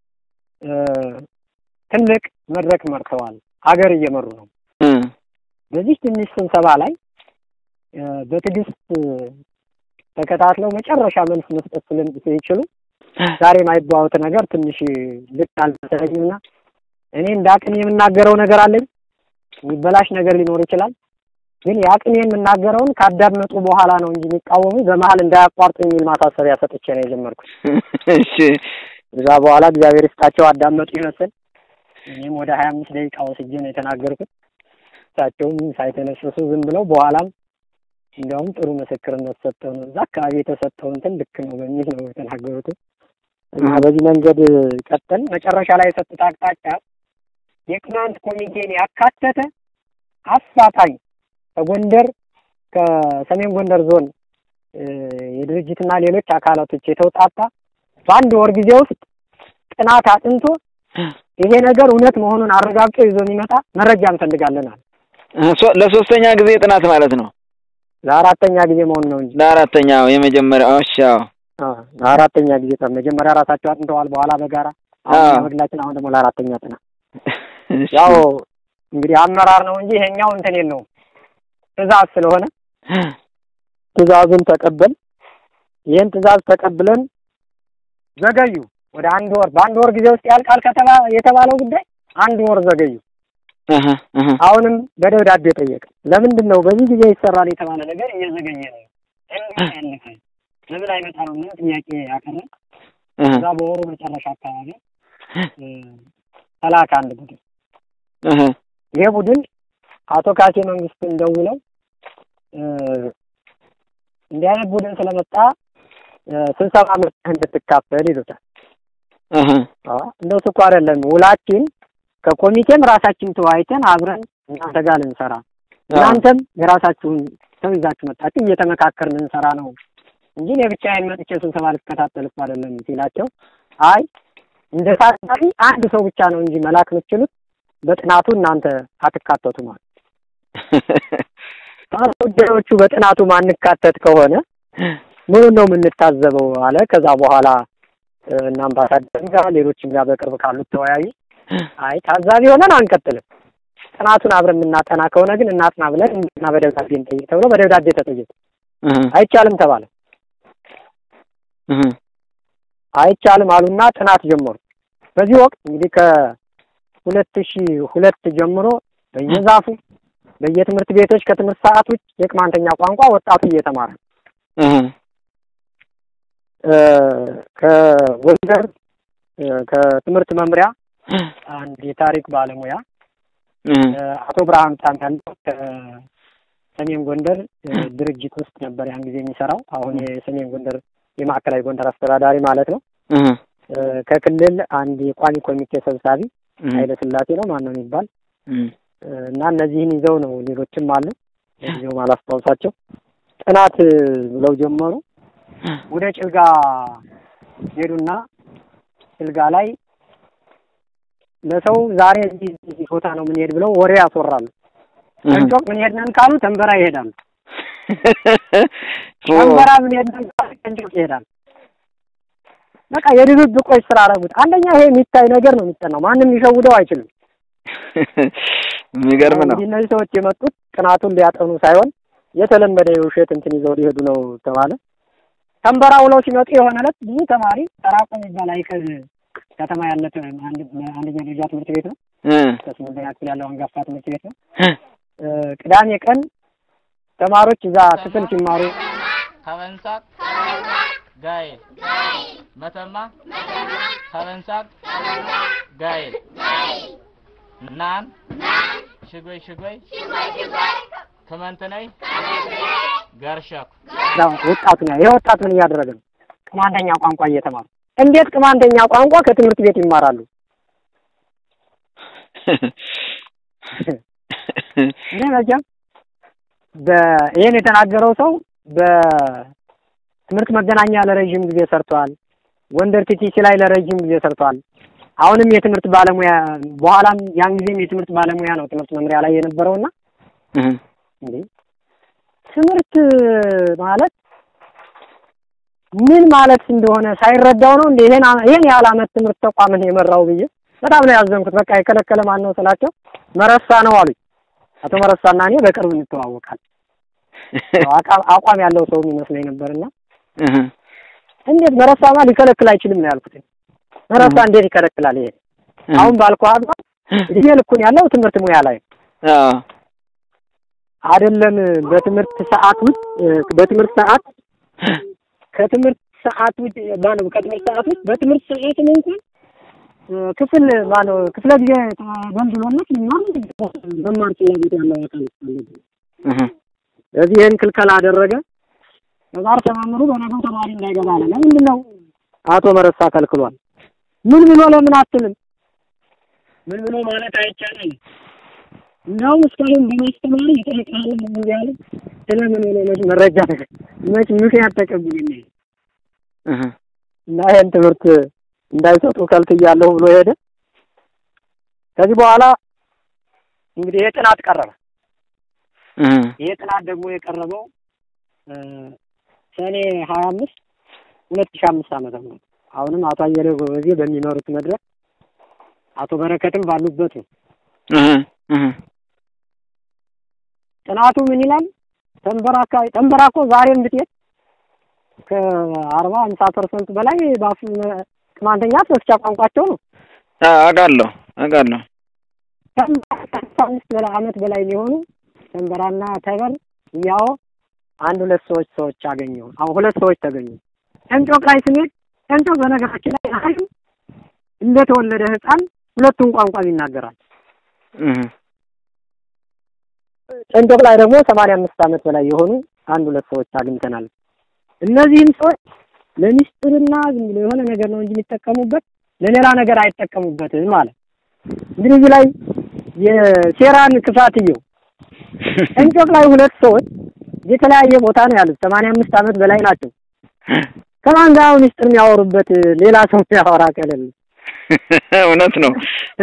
ትልቅ መድረክ መርተዋል፣ ሀገር እየመሩ ነው። በዚህ ትንሽ ስብሰባ ላይ በትዕግስት ተከታትለው መጨረሻ መልስ መስጠት ስለሚችሉ ዛሬ ማይባውት ነገር ትንሽ ልክ አልተሰኝና እኔ እንዳቅም የምናገረው ነገር አለኝ። የሚበላሽ ነገር ሊኖር ይችላል፣ ግን ያቅም የምናገረውን ካዳመጡ በኋላ ነው እንጂ የሚቃወሙ በመሃል እንዳያቋርጡ የሚል ማሳሰቢያ ሰጥቼ ነው የጀመርኩት። እሺ እዛ በኋላ እግዚአብሔር ይስጣቸው አዳመጡ ይመስል እኔም ወደ ሀያ አምስት ደቂቃ ወስጄ ነው የተናገርኩት። እሳቸውም ሳይተነፍሱ ዝም ብለው በኋላም እንደውም ጥሩ ምስክርነት ሰጥተው ነው እዛ አካባቢ የተሰጠውን ትልቅ ነው በሚል ነው የተናገሩት። እና በዚህ መንገድ ቀጠል መጨረሻ ላይ የሰጡት አቅጣጫ የቅማንት ኮሚቴን ያካተተ አፋጣኝ ከጎንደር ከሰሜን ጎንደር ዞን የድርጅትና ሌሎች አካላቶች የተውጣጣ በአንድ ወር ጊዜ ውስጥ ጥናት አጥንቶ ይሄ ነገር እውነት መሆኑን አረጋግጦ ይዞ የሚመጣ መረጃ እንፈልጋለን አለ። ለሶስተኛ ጊዜ ጥናት ማለት ነው? ለአራተኛ ጊዜ መሆን ነው እንጂ ለአራተኛው የመጀመሪያው አሻው አዎ ለአራተኛ ጊዜ ጥናት መጀመሪያ ራሳቸው አጥንተዋል፣ በኋላ በጋራ አሁን መግላችን አሁን ደግሞ ለአራተኛ ጥናት ያው እንግዲህ አመራር ነው እንጂ ይሄኛው እንትን የለው ትዕዛዝ ስለሆነ ትዕዛዙን ተቀበል። ይሄን ትዕዛዝ ተቀብለን ዘገዩ ወደ አንድ ወር በአንድ ወር ጊዜ ውስጥ ያልቃል ከተባ የተባለው ጉዳይ አንድ ወር ዘገዩ። አሃ አሃ አሁንም በደብዳቤ ጠየቀ። ለምንድን ነው በዚህ ጊዜ ይሰራል የተባለ ነገር እየዘገየ ነው? እንዴ ለምን አይመጣም ነው ጥያቄ ያቀረበ። እዛ በወሩ መጨረሻ አካባቢ ተላካ አንድ ቡድን። አሃ ይሄ ቡድን አቶ ካሴ መንግስትን ደውለው እንዲህ አይነት ቡድን ስለመጣ ስብሰባ መጥተህ እንድትካፈል ይሉታል። አሃ አዎ እንደው እኮ አይደለም ውላችን ከኮሚቴም ራሳችን ተዋይተን አብረን እናንተ ጋር ልንሰራ እናንተም የራሳችሁን ሰው ይዛችሁ መጣችሁ እየተመካከርን እንሰራ ነው እንጂ ለብቻዬን መጥቼ ስብሰባ ልከታተል አይደለም ሲላቸው አይ እንደ ታሳቢ አንድ ሰው ብቻ ነው እንጂ መላክ የምትችሉት በጥናቱ እናንተ አትካተቱ ማለት ታውጆቹ በጥናቱ ማንካተት ከሆነ ምን ነው የምንታዘበው አለ። ከዛ በኋላ እና አምባሳደር ጋር ሌሎችም ጋር በቅርብ ካሉት ተወያዩ። አይ ታዛቢ ሆነን አንቀጥልም ጥናቱን አብረን እናጠና ከሆነ ግን እናጥና ብለን እና በደብዳቤ እንጠይቅ ተብሎ በደብዳቤ ተጠየቀ። አይቻልም ተባለ። አይቻልም አሉና ጥናት ጀመሩ። በዚህ ወቅት እንግዲህ ከሁለት ሺህ ሁለት ጀምሮ በየዛፉ በየትምህርት ቤቶች ከትምህርት ሰዓት ውጭ የቅማንተኛ ቋንቋ ወጣቱ እየተማረ እ ከጎንደር ከትምህርት መምሪያ አንድ የታሪክ ባለሙያ አቶ ብርሃን ታንታን ከሰሜን ጎንደር ድርጅት ውስጥ ነበር ያን ጊዜ የሚሰራው። አሁን የሰሜን ጎንደር የማዕከላዊ ጎንደር አስተዳዳሪ ማለት ነው። ከክልል አንድ የቋሚ ኮሚቴ ሰብሳቢ ኃይለ ስላሴ ነው ማን ነው የሚባል እና እነዚህን ይዘው ነው ሌሎችም አሉ ይዘው ማላስታውሳቸው ጥናት ብለው ጀመሩ። ወደ ጭልጋ ሄዱና ጭልጋ ላይ ለሰው ዛሬ እዚህ ቦታ ነው ምን ሄድ ብለው ወሬ ያስወራሉ። እንጮቅ ምን ሄድነን ካሉ ተንበራ ይሄዳሉ። ተንበራ ምን ሄድነን ካሉ እንጮቅ ይሄዳሉ። በቃ የድብብቆች ስራ አረጉት። አንደኛ ይሄ የሚታይ ነገር ነው የሚጠናው ማንንም ሊሸውደው አይችልም። የሚገርም ነው። እነዚህ ሰዎች የመጡት ጥናቱን ሊያጠኑ ሳይሆን የተለመደ የውሸት እንትን ይዘው ሊሄዱ ነው ተባለ። ተንበራ ውለው ሲመጡ የሆነ ዕለት ብዙ ተማሪ ተራቆም ይባላል ከ ከተማ ያለ አንድ አንድ ደረጃ ትምህርት ቤት ነው ከስምንተኛ ክፍል ያለው አንጋፋ ትምህርት ቤት ነው። ቅዳሜ ቀን ተማሪዎች እዛ ክፍል ሲማሩ ከበንሳቅ ጋይ መተማ ከበንሳቅ ጋይ ናን ሽጎይ ሽጎይ ከመንተናይ ጋርሻክ ዳው ወጣቱ ነው የወጣቱ ምን ያደረገ ነው ቅማንተኛ ቋንቋ እየተማሩ እንዴት ቅማንተኛ ቋንቋ ከትምህርት ቤት ይማራሉ? ለማጃም በእኔ የተናገረው ሰው በትምህርት መገናኛ ለረጅም ጊዜ ሰርቷል። ጎንደር ቲቲሲ ላይ ለረጅም ጊዜ ሰርቷል። አሁንም የትምህርት ባለሙያ በኋላም ያን ጊዜም የትምህርት ባለሙያ ነው ትምህርት መምሪያ ላይ የነበረውና እንዴ ትምህርት ማለት ምን ማለት እንደሆነ ሳይረዳው ነው እንዴ ይሄን ይሄን ያህል ዓመት ትምህርት ተቋምን የመራው ብዬ በጣም ነው ያዘንኩት። በቃ የከለከለ ማን ነው ስላቸው መረሳ ነው አሉኝ። አቶ መረሳና እኔ በቅርብ እንተዋወቃለን። አቋም ያለው ሰው የሚመስለኝ ነበርና እንዴት መረሳማ ሊከለክል አይችልም ነው ያልኩት። መረሳ እንዴት ይከለክላል? ይሄ አሁን ባልኩህ አባ ይሄ ልኩን ያለው ትምህርት ሙያ ላይ አዎ አይደለም። በትምህርት ሰዓት ውስጥ በትምህርት ሰዓት ከትምህርት ሰዓት ውጭ ባለው ከትምህርት ሰዓት ውስጥ በትምህርት ሰዓት እንኳን ክፍል ባለው ክፍለ ጊዜ ተወንድሎነት ምናምን መማር ፍላጎት ያለው አካል እህ እዚህ ይሄን ክልከላ አደረገ። ተዛር ተማምሩ በነገው ተማሪ እንዳይገባ አለ። ለምንድን ነው አቶ መረሳ ከልክሏል? ምን ብሎ ለምን አትልም? ምን ብሎ ማለት አይቻልም። ነው እስካሁን በማስተማር ይተካል ምን ያለ ስለምን ነው መረጃ መች ምክንያት ተቀብለኝ እህ እና ይሄን ትምህርት እንዳይሰጡ ከልክያለሁ ብሎ ሄደ። ከዚህ በኋላ እንግዲህ የጥናት ቀረበ። እህ የጥናት ደግሞ የቀረበው ሰኔ ሃያ አምስት ሁለት ሺህ አምስት ዓመተ ምህረት አሁንም አቶ አየለው ጎበዜ በሚኖሩት መድረክ አቶ በረከትም ባሉበት ነው። እህ እህ ጥናቱ ምን ይላል? ተንበራካ ተንበራኮ ዛሬም ብትሄድ ከአርባ ሃምሳ ፐርሰንት በላይ ባፍ ቅማንተኛ ተስቻ ቋንቋቸው ነው። አጋለሁ አጋለሁ ከአምስት በላይ ዓመት በላይ ሊሆኑ ሰንበራና ተበር ያው አንድ ሁለት ሰዎች ሰዎች አገኘው። አሁን ሁለት ሰዎች ተገኙ። እንጮቅ ላይ ስንሄድ እንጮቅ በነገራችን ላይ አይ እንደተወለደ ህፃን ሁለቱን ቋንቋ ይናገራል። እህ እንጮቅ ላይ ደግሞ ሰማንያ አምስት ዓመት በላይ የሆኑ አንድ ሁለት ሰዎች አግኝተናል። እነዚህም ሰዎች ለሚስጥርና ዝም ብሎ የሆነ ነገር ነው እንጂ የሚጠቀሙበት ለሌላ ነገር አይጠቀሙበትም ማለት እንግዲህ ላይ የሴራን ክፋትየው እንጮቅ ላይ ሁለት ሰዎች የተለያየ ቦታ ነው ያሉት። ሰማንያ አምስት ዓመት በላይ ናቸው። ከማን ጋር ሚስጥር የሚያወሩበት ሌላ ሰው ያወራ ከሌለ እውነት ነው።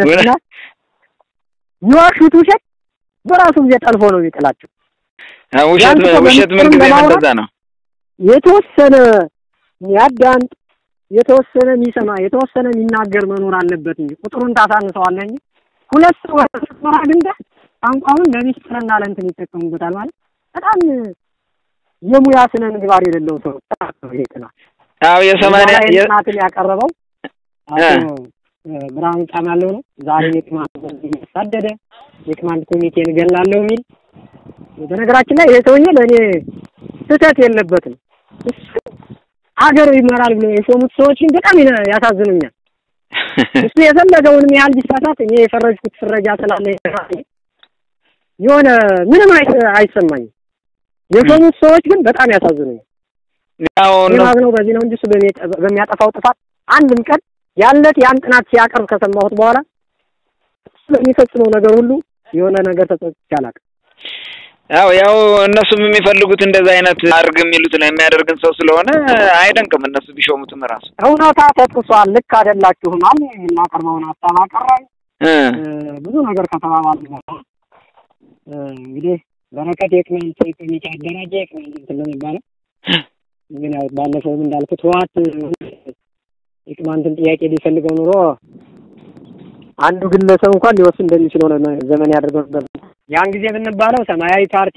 ይዋሹት ውሸት በራሱ ጊዜ ጠልፎ ነው የሚጥላቸው። ውሸት ውሸት ምን ጊዜ እንደዛ ነው። የተወሰነ ያዳንጥ የተወሰነ የሚሰማ የተወሰነ የሚናገር መኖር አለበት እንጂ ቁጥሩን ታሳንሰዋለህ እንጂ ሁለት ሰው ወራ ግንደ ቋንቋውን ለሚስጥርና ለእንትን ይጠቀሙበታል ማለት በጣም የሙያ ስነ ምግባር የሌለው ሰው ይሄጥና አው የሰማንያ የናትን ያቀረበው አቶ ብራን ቃማለው ነው። ዛሬ የቅማንት ይሳደደ የቅማንት ኮሚቴን ገላለሁ ሚል በነገራችን ላይ የሰውዬ ለኔ ስህተት የለበትም። አገር ይመራል ብሎ የሾሙት ሰዎች ግን በጣም ያሳዝኑኛል። እሱ የፈለገውን ያህል ቢሳሳት እኔ የፈረጅኩት ፍረጃ ስላለ የሆነ ምንም አይሰማኝም። የሾሙት ሰዎች ግን በጣም ያሳዝኑኛል። ያው ነው በዚህ ነው እንጂ እሱ በሚያጠፋው ጥፋት አንድም ቀን ያለት ያን ጥናት ሲያቀርብ ከሰማሁት በኋላ ስለሚፈጽመው ነገር ሁሉ የሆነ ነገር ተጸጽቻለሁ። ያው ያው እነሱም የሚፈልጉት እንደዛ አይነት አርግ የሚሉት ላይ የሚያደርግን ሰው ስለሆነ አይደንቅም። እነሱ ቢሾሙትም ራሱ እውነታ ተጥሷል። ልክ አይደላችሁም አለ እናቀርበውን ሐሳብ አቀረበ። ብዙ ነገር ከተባባሉ እንግዲህ በረከት የቅማንት ኮሚቴ አደራጀ የቅማንት ስለሚባለው ግን ያው ባለፈው እንዳልኩት ዋት የቅማንትን ጥያቄ ሊፈልገው ኑሮ አንዱ ግለሰብ እንኳን ሊወስድ እንደሚችል ሆነ ዘመን ያደርገው ነበር። ያን ጊዜ ብንባለው ሰማያዊ ፓርቲ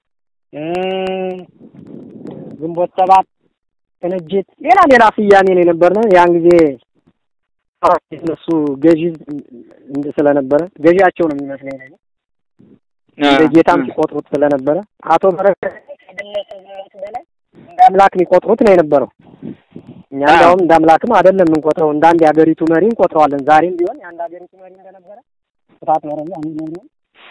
ግንቦት ሰባት ቅንጅት ሌላ ሌላ ስያሜ ነው የነበረው። ያን ጊዜ እነሱ ገዢ ስለነበረ ገዢያቸው ነው የሚመስለኝ ነው ለጌታም ሲቆጥሩት ስለነበረ አቶ በረከት ግለሰብ በላይ እንዳምላክ ሊቆጥሩት ነው የነበረው። እኛ እንደውም እንዳምላክም አይደለም እንቆጥረው እንዳንድ ያገሪቱ መሪ እንቆጥረዋለን። ዛሬም ቢሆን ያን ያገሪቱ መሪ እንደነበረ ጥፋት ነው ነው አሁን ነው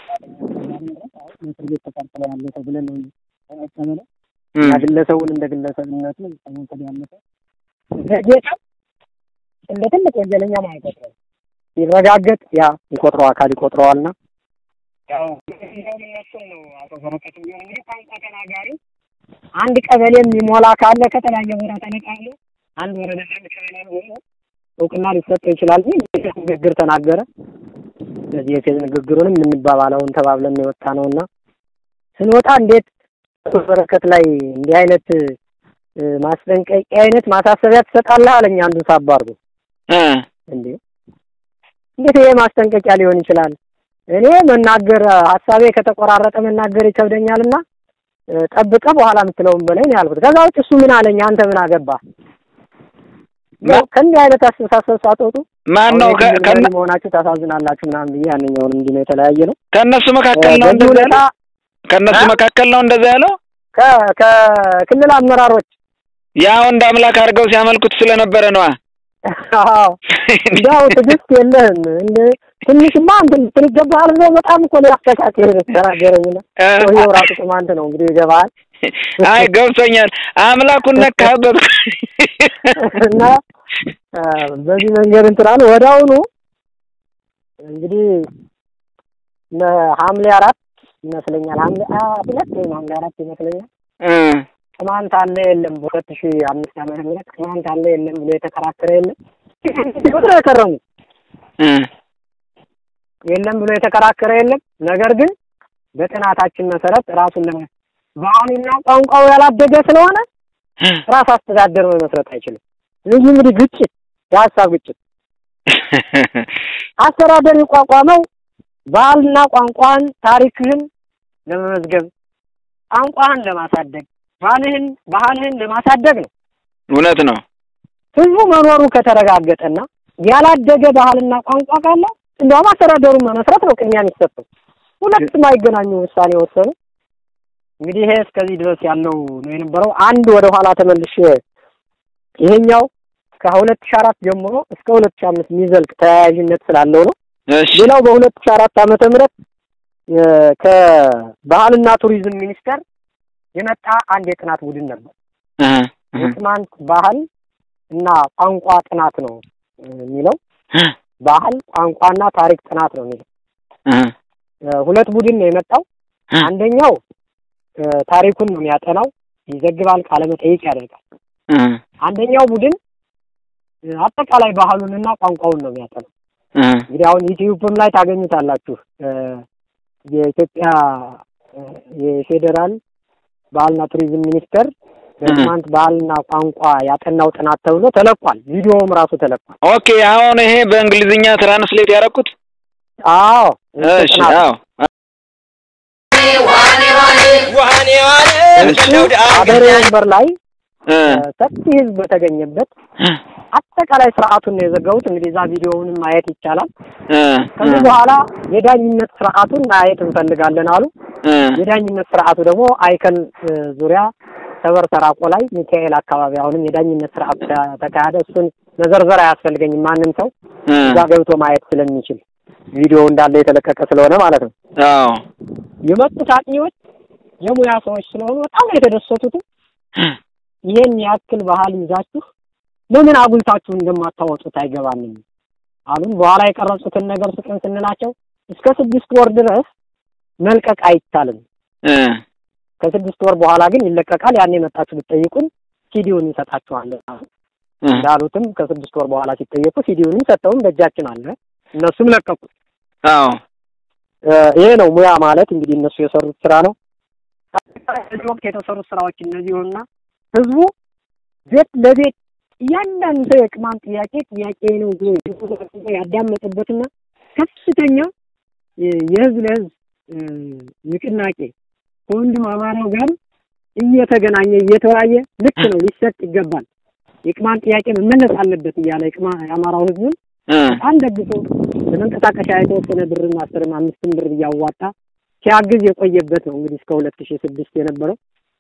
ለትርጉም ተቀርጸው ያለው ተብለን ነው ተመለ ግለሰቡን እንደ ግለሰብነቱ ተመንከድ ያለው ለጌታ እንደ ትልቅ ወንጀለኛ ማለት ነው ይረጋገጥ ያ ይቆጥረው አካል ይቆጥረዋልና ያው እነሱ ነው አቶ በረከት ቢሆን እንግዲህ ቋንቋ ተናጋሪ አንድ ቀበሌ የሚሞላ ካለ ከተለያየ ቦታ ተነቃለ አንድ ወረዳ አንድ ቀበሌ ነው እውቅና ሊሰጥ ይችላል። ንግግር ተናገረ። ስለዚህ የፌዝ ንግግሩንም እንባባለውን ተባብለን ነው ወጣነውና ስንወጣ እንዴት በረከት ላይ እንዲህ አይነት ማስጠንቀቂያ አይነት ማሳሰቢያ ተሰጣለህ አለኝ አንዱ ሳባርጉ እ እንዴ እንዴት ይሄ ማስጠንቀቂያ ሊሆን ይችላል? እኔ መናገር ሐሳቤ ከተቆራረጠ መናገር ይከብደኛልና ጠብቀ በኋላ ምትለውን በላይ ነው ያልኩት። ከዛ ውጭ እሱ ምን አለኝ አንተ ምን አገባ ነው ከእንዲህ አይነት አስተሳሰብ ሳትወጡ ማን ነው ከነ መሆናችሁ ታሳዝናላችሁ ምናምን ብዬ ያንኛውን እንዲህ ነው የተለያየ ነው ከነሱ መካከል ነው እንደዛ ያለው ከነሱ መካከል ነው እንደዛ ያለው ከ ከክልል አመራሮች ያው እንደ አምላክ አድርገው ሲያመልኩት ስለነበረ ነው። አዎ እንዳው ትግስት የለህም እንደ ትንሽማ እንትን ትልገባል ነው በጣም እኮ ነው ያስተካከለ ተራገረኝና ነው ራሱ ኮማንድ ነው እንግዲህ ይገባል። አይ ገብቶኛል አምላኩን ነካበት እና በዚህ መንገድ እንትን ወዳውኑ እንግዲህ ሐምሌ አራት ይመስለኛል ሐምሌ ሁለት ወይ ሐምሌ አራት ይመስለኛል እ ቅማንት አለ የለም በሁለት ሺህ አምስት ዓመተ ምህረት ቅማንት አለ የለም ብሎ የተከራከረ የለም ወጥሮ ተከረሙ እ የለም ብሎ የተከራከረ የለም። ነገር ግን በጥናታችን መሰረት ራሱን ለማ ባህልና ቋንቋው ያላደገ ስለሆነ ራስ አስተዳደር መመስረት አይችልም። ልጅ እንግዲህ ግጭት ያሳብ ግጭት አስተዳደር ይቋቋመው ባህልና ቋንቋን ታሪክህን ለመመዝገብ ቋንቋህን ለማሳደግ ባህልህን ባህልህን ለማሳደግ ነው። እውነት ነው። ህዝቡ መኖሩ ከተረጋገጠና ያላደገ ባህልና ቋንቋ ካለ እንደውም አስተዳደሩን መመስረት ነው ቅድሚያ የሚሰጠው። ሁለት ማይገናኙ ውሳኔ ወሰኑ። እንግዲህ ይሄ እስከዚህ ድረስ ያለው ነው የነበረው። አንድ ወደ ኋላ ተመልሼ ይሄኛው ከ2004 ጀምሮ እስከ ሁለት ሺህ አምስት የሚዘልቅ ተያያዥነት ስላለው ነው። ሌላው በ2004 ዓመተ ምህረት ከባህልና ቱሪዝም ሚኒስቴር የመጣ አንድ የጥናት ቡድን ነበር። የቅማንት ባህል እና ቋንቋ ጥናት ነው የሚለው። ባህል ቋንቋና ታሪክ ጥናት ነው የሚለው። ሁለት ቡድን ነው የመጣው። አንደኛው ታሪኩን ነው የሚያጠናው፣ ይዘግባል፣ ቃለ መጠይቅ ያደርጋል። አንደኛው ቡድን አጠቃላይ ባህሉንና ቋንቋውን ነው የሚያጠናው። እንግዲህ አሁን ዩቲዩብም ላይ ታገኙታላችሁ። የኢትዮጵያ የፌደራል ባህልና ቱሪዝም ሚኒስቴር በቅማንት ባህልና ቋንቋ ያጠናው ጥናት ተብሎ ተለቋል። ቪዲዮውም ራሱ ተለቋል። ኦኬ አሁን ይሄ በእንግሊዝኛ ትራንስሌት ያደረኩት? አዎ እሺ አዎ ዋኔ ዋኔ ዋኔ ዋኔ አደሬ ወንበር ላይ ሰፊ ህዝብ በተገኘበት አጠቃላይ ስርዓቱን ነው የዘገቡት። እንግዲህ ዛ ቪዲዮውንም ማየት ይቻላል። ከዚህ በኋላ የዳኝነት ስርዓቱን ማየት እንፈልጋለን አሉ። የዳኝነት ስርዓቱ ደግሞ አይከን ዙሪያ ሰበር ተራቆ ላይ ሚካኤል አካባቢ አሁንም የዳኝነት ስርዓት ተካሄደ። እሱን መዘርዘር አያስፈልገኝም ማንም ሰው እዛ ገብቶ ማየት ስለሚችል ቪዲዮ እንዳለ የተለቀቀ ስለሆነ ማለት ነው። አዎ የመጡት አጥኚዎች የሙያ ሰዎች ስለሆኑ በጣም የተደሰቱት ይሄን ያክል ባህል ይዛችሁ ለምን አጉልታችሁ እንደማታወጡት አይገባንም አሉን። በኋላ የቀረጹትን ነገር ስጥን ስንላቸው እስከ ስድስት ወር ድረስ መልቀቅ አይቻልም እ ከስድስት ወር በኋላ ግን ይለቀቃል። ያኔ መጣችሁ ብትጠይቁን ሲዲውን እንሰጣችኋለን እንዳሉትም ከስድስት ወር በኋላ ሲጠየቁ ሲዲውን ሰጠውን በእጃችን አለ። እነሱም ለቀቁ። አዎ ይሄ ነው ሙያ ማለት እንግዲህ እነሱ የሰሩት ስራ ነው። እዚህ ወቅት የተሰሩት ስራዎች እነዚህ ሆነና ህዝቡ ቤት ለቤት ያንዳንዱ የቅማንት ጥያቄ ጥያቄ ነው ያዳመጠበትና ከፍተኛ የህዝብ ለህዝብ ንቅናቄ ከወንድም አማራው ጋር እየተገናኘ እየተወያየ ልክ ነው ሊሰጥ ይገባል የቅማንት ጥያቄ መመለስ አለበት እያለ የአማራው ህዝብ አንድ ደግፎ ለመንቀሳቀሻ የተወሰነ ብርና አስርም አምስትም ብር ያዋጣ ሲያግዝ የቆየበት ነው። እንግዲህ እስከ ሁለት ሺህ ስድስት የነበረው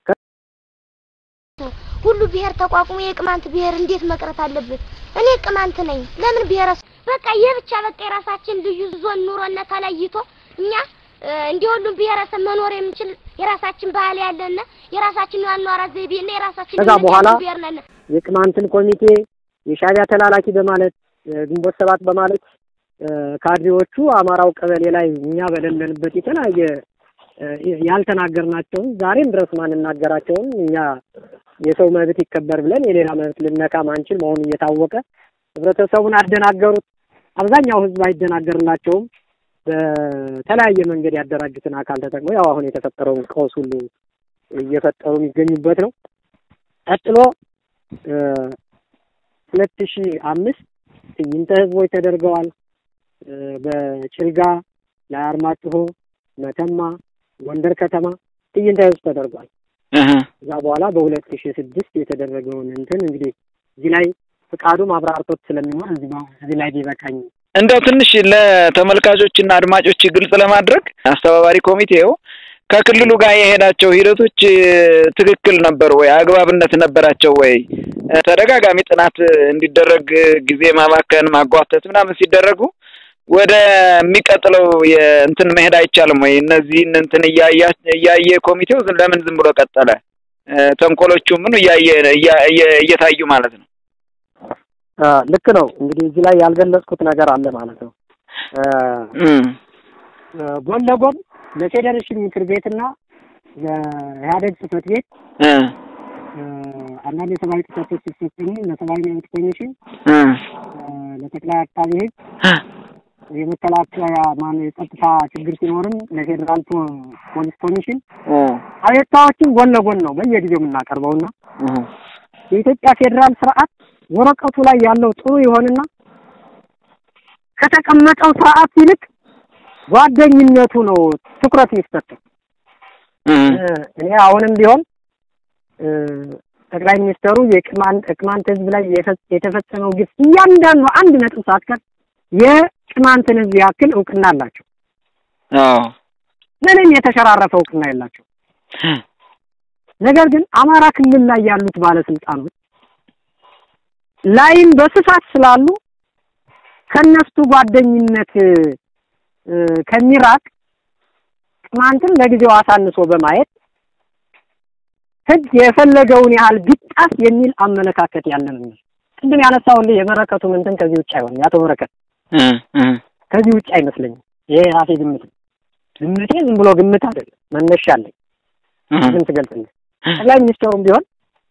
ሁሉ ብሔር ተቋቁሞ የቅማንት ብሔር እንዴት መቅረት አለበት? እኔ ቅማንት ነኝ። ለምን ብሔረስ በቃ የብቻ በቃ የራሳችን ልዩ ዞን ኑሮና ተለይቶ እኛ እንዲሁሉም ብሔረሰብ መኖር የምንችል የራሳችን ባህል ያለና የራሳችን አኗኗር ዘይቤና የራሳችን ከዛ በኋላ የቅማንትን ኮሚቴ የሻዕቢያ ተላላኪ በማለት ግንቦት ሰባት በማለት ካድሬዎቹ አማራው ቀበሌ ላይ እኛ በደለንበት የተለያየ ያልተናገርናቸው ዛሬም ድረስ ማንናገራቸው እኛ የሰው መብት ይከበር ብለን የሌላ መብት ልነካ ማንችል መሆኑን እየታወቀ ህብረተሰቡን አደናገሩት። አብዛኛው ህዝብ አይደናገርላቸውም። በተለያየ መንገድ ያደራጁትን አካል ተጠቅመው ያው አሁን የተፈጠረውን ቀውስ ሁሉ እየፈጠሩ የሚገኙበት ነው። ቀጥሎ ሁለት ሺህ አምስት ትዕይንተ ህዝቦች ተደርገዋል። በጭልጋ ለአርማጭሆ መተማ ጎንደር ከተማ ትዕይንተ ህዝብ ተደርጓል። እዛ በኋላ በሁለት ሺህ ስድስት የተደረገውን እንትን እንግዲህ እዚህ ላይ ፍቃዱ ማብራርቶት ስለሚሆን እዚህ ላይ ቢበቃኝ እንደው ትንሽ ለተመልካቾችና አድማጮች ግልጽ ለማድረግ አስተባባሪ ኮሚቴው ከክልሉ ጋር የሄዳቸው ሂደቶች ትክክል ነበር ወይ አግባብነት ነበራቸው ወይ ተደጋጋሚ ጥናት እንዲደረግ ጊዜ ማባከን ማጓተት ምናምን ሲደረጉ ወደ የሚቀጥለው የእንትን መሄድ አይቻልም ወይ? እነዚህ እንትን ያያየ ኮሚቴው ለምን ዝም ብሎ ቀጠለ? ተንኮሎቹ ምን ያየ እየታዩ ማለት ነው? ልክ ነው። እንግዲህ እዚህ ላይ ያልገለጽኩት ነገር አለ ማለት ነው። ጎን ለጎን ለፌዴሬሽን ምክር ቤትና ለኢህአዴግ ጽሕፈት ቤት አንዳንድ የሰብአዊ ጥሰቶች ሲፈጸሙ ለሰብአዊ መብት ኮሚሽን ለጠቅላይ አቃቤ ሕግ የመከላከያ ማን የጸጥታ ችግር ሲኖርም ለፌዴራል ፖሊስ ኮሚሽን አቤቱታዎችን ጎን ለጎን ነው በየጊዜው የምናቀርበውና የኢትዮጵያ ፌዴራል ስርዓት ወረቀቱ ላይ ያለው ጥሩ ይሆንና ከተቀመጠው ስርዓት ይልቅ ጓደኝነቱ ነው ትኩረት የሚሰጠው። እኔ አሁንም ቢሆን ጠቅላይ ሚኒስትሩ የቅማንት ቅማንት ህዝብ ላይ የተፈጸመው ግፍ እያንዳንዱ አንድ ነጥብ ሳትቀር የቅማንትን ህዝብ ያክል እውቅና አላቸው። አዎ ምንም የተሸራረፈ እውቅና የላቸው። ነገር ግን አማራ ክልል ላይ ያሉት ባለስልጣኖች ላይን በስፋት ስላሉ ከነሱ ጓደኝነት ከሚራቅ ቅማንትን ለጊዜው አሳንሶ በማየት ህግ የፈለገውን ያህል ቢጣስ የሚል አመለካከት ያለን ነው። ቅድም ያነሳውልህ የበረከቱ ምንትን ከዚህ ውጭ አይሆንም። ያቶ በረከት እ እ ከዚህ ውጭ አይመስለኝም። ይሄ ራሴ ግምት ግምቴ ዝም ብሎ ግምት አይደለም፣ መነሻ አለኝ። ምን ትገልጽልኝ? ጠቅላይ ሚኒስትሩም ቢሆን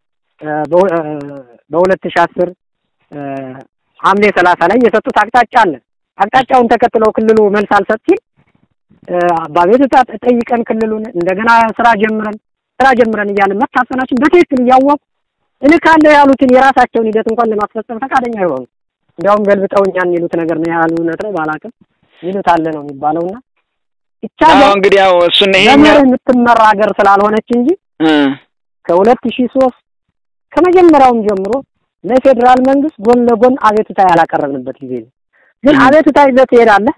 በ2010 ሐምሌ ሰላሳ ላይ የሰጡት አቅጣጫ አለ። አቅጣጫውን ተከትለው ክልሉ መልስ አልሰጥ ሲል አባቤቱታ ጠይቀን ክልሉን እንደገና ስራ ጀምረን ስራ ጀምረን እያለ መታፈናችን በትክክል እያወቁ እንካለ ያሉትን የራሳቸውን ሂደት እንኳን ለማስፈጸም ፈቃደኛ ይሆኑ እንዲያውም ገልብጠው እኛን ይሉት ነገር ነው ያሉ እውነት ነው ባላቅም ይሉት አለ ነው የሚባለውና ይቻላል። አሁን እንግዲህ ያው እሱን ይሄኛ የምትመራ ሀገር ስላልሆነች እንጂ ከሁለት ሺህ ሶስት ከመጀመሪያውም ጀምሮ ለፌደራል መንግስት ጎን ለጎን አቤቱታ ያላቀረብንበት ጊዜ ነው። ግን አቤቱታ ይዘት ይሄዳል።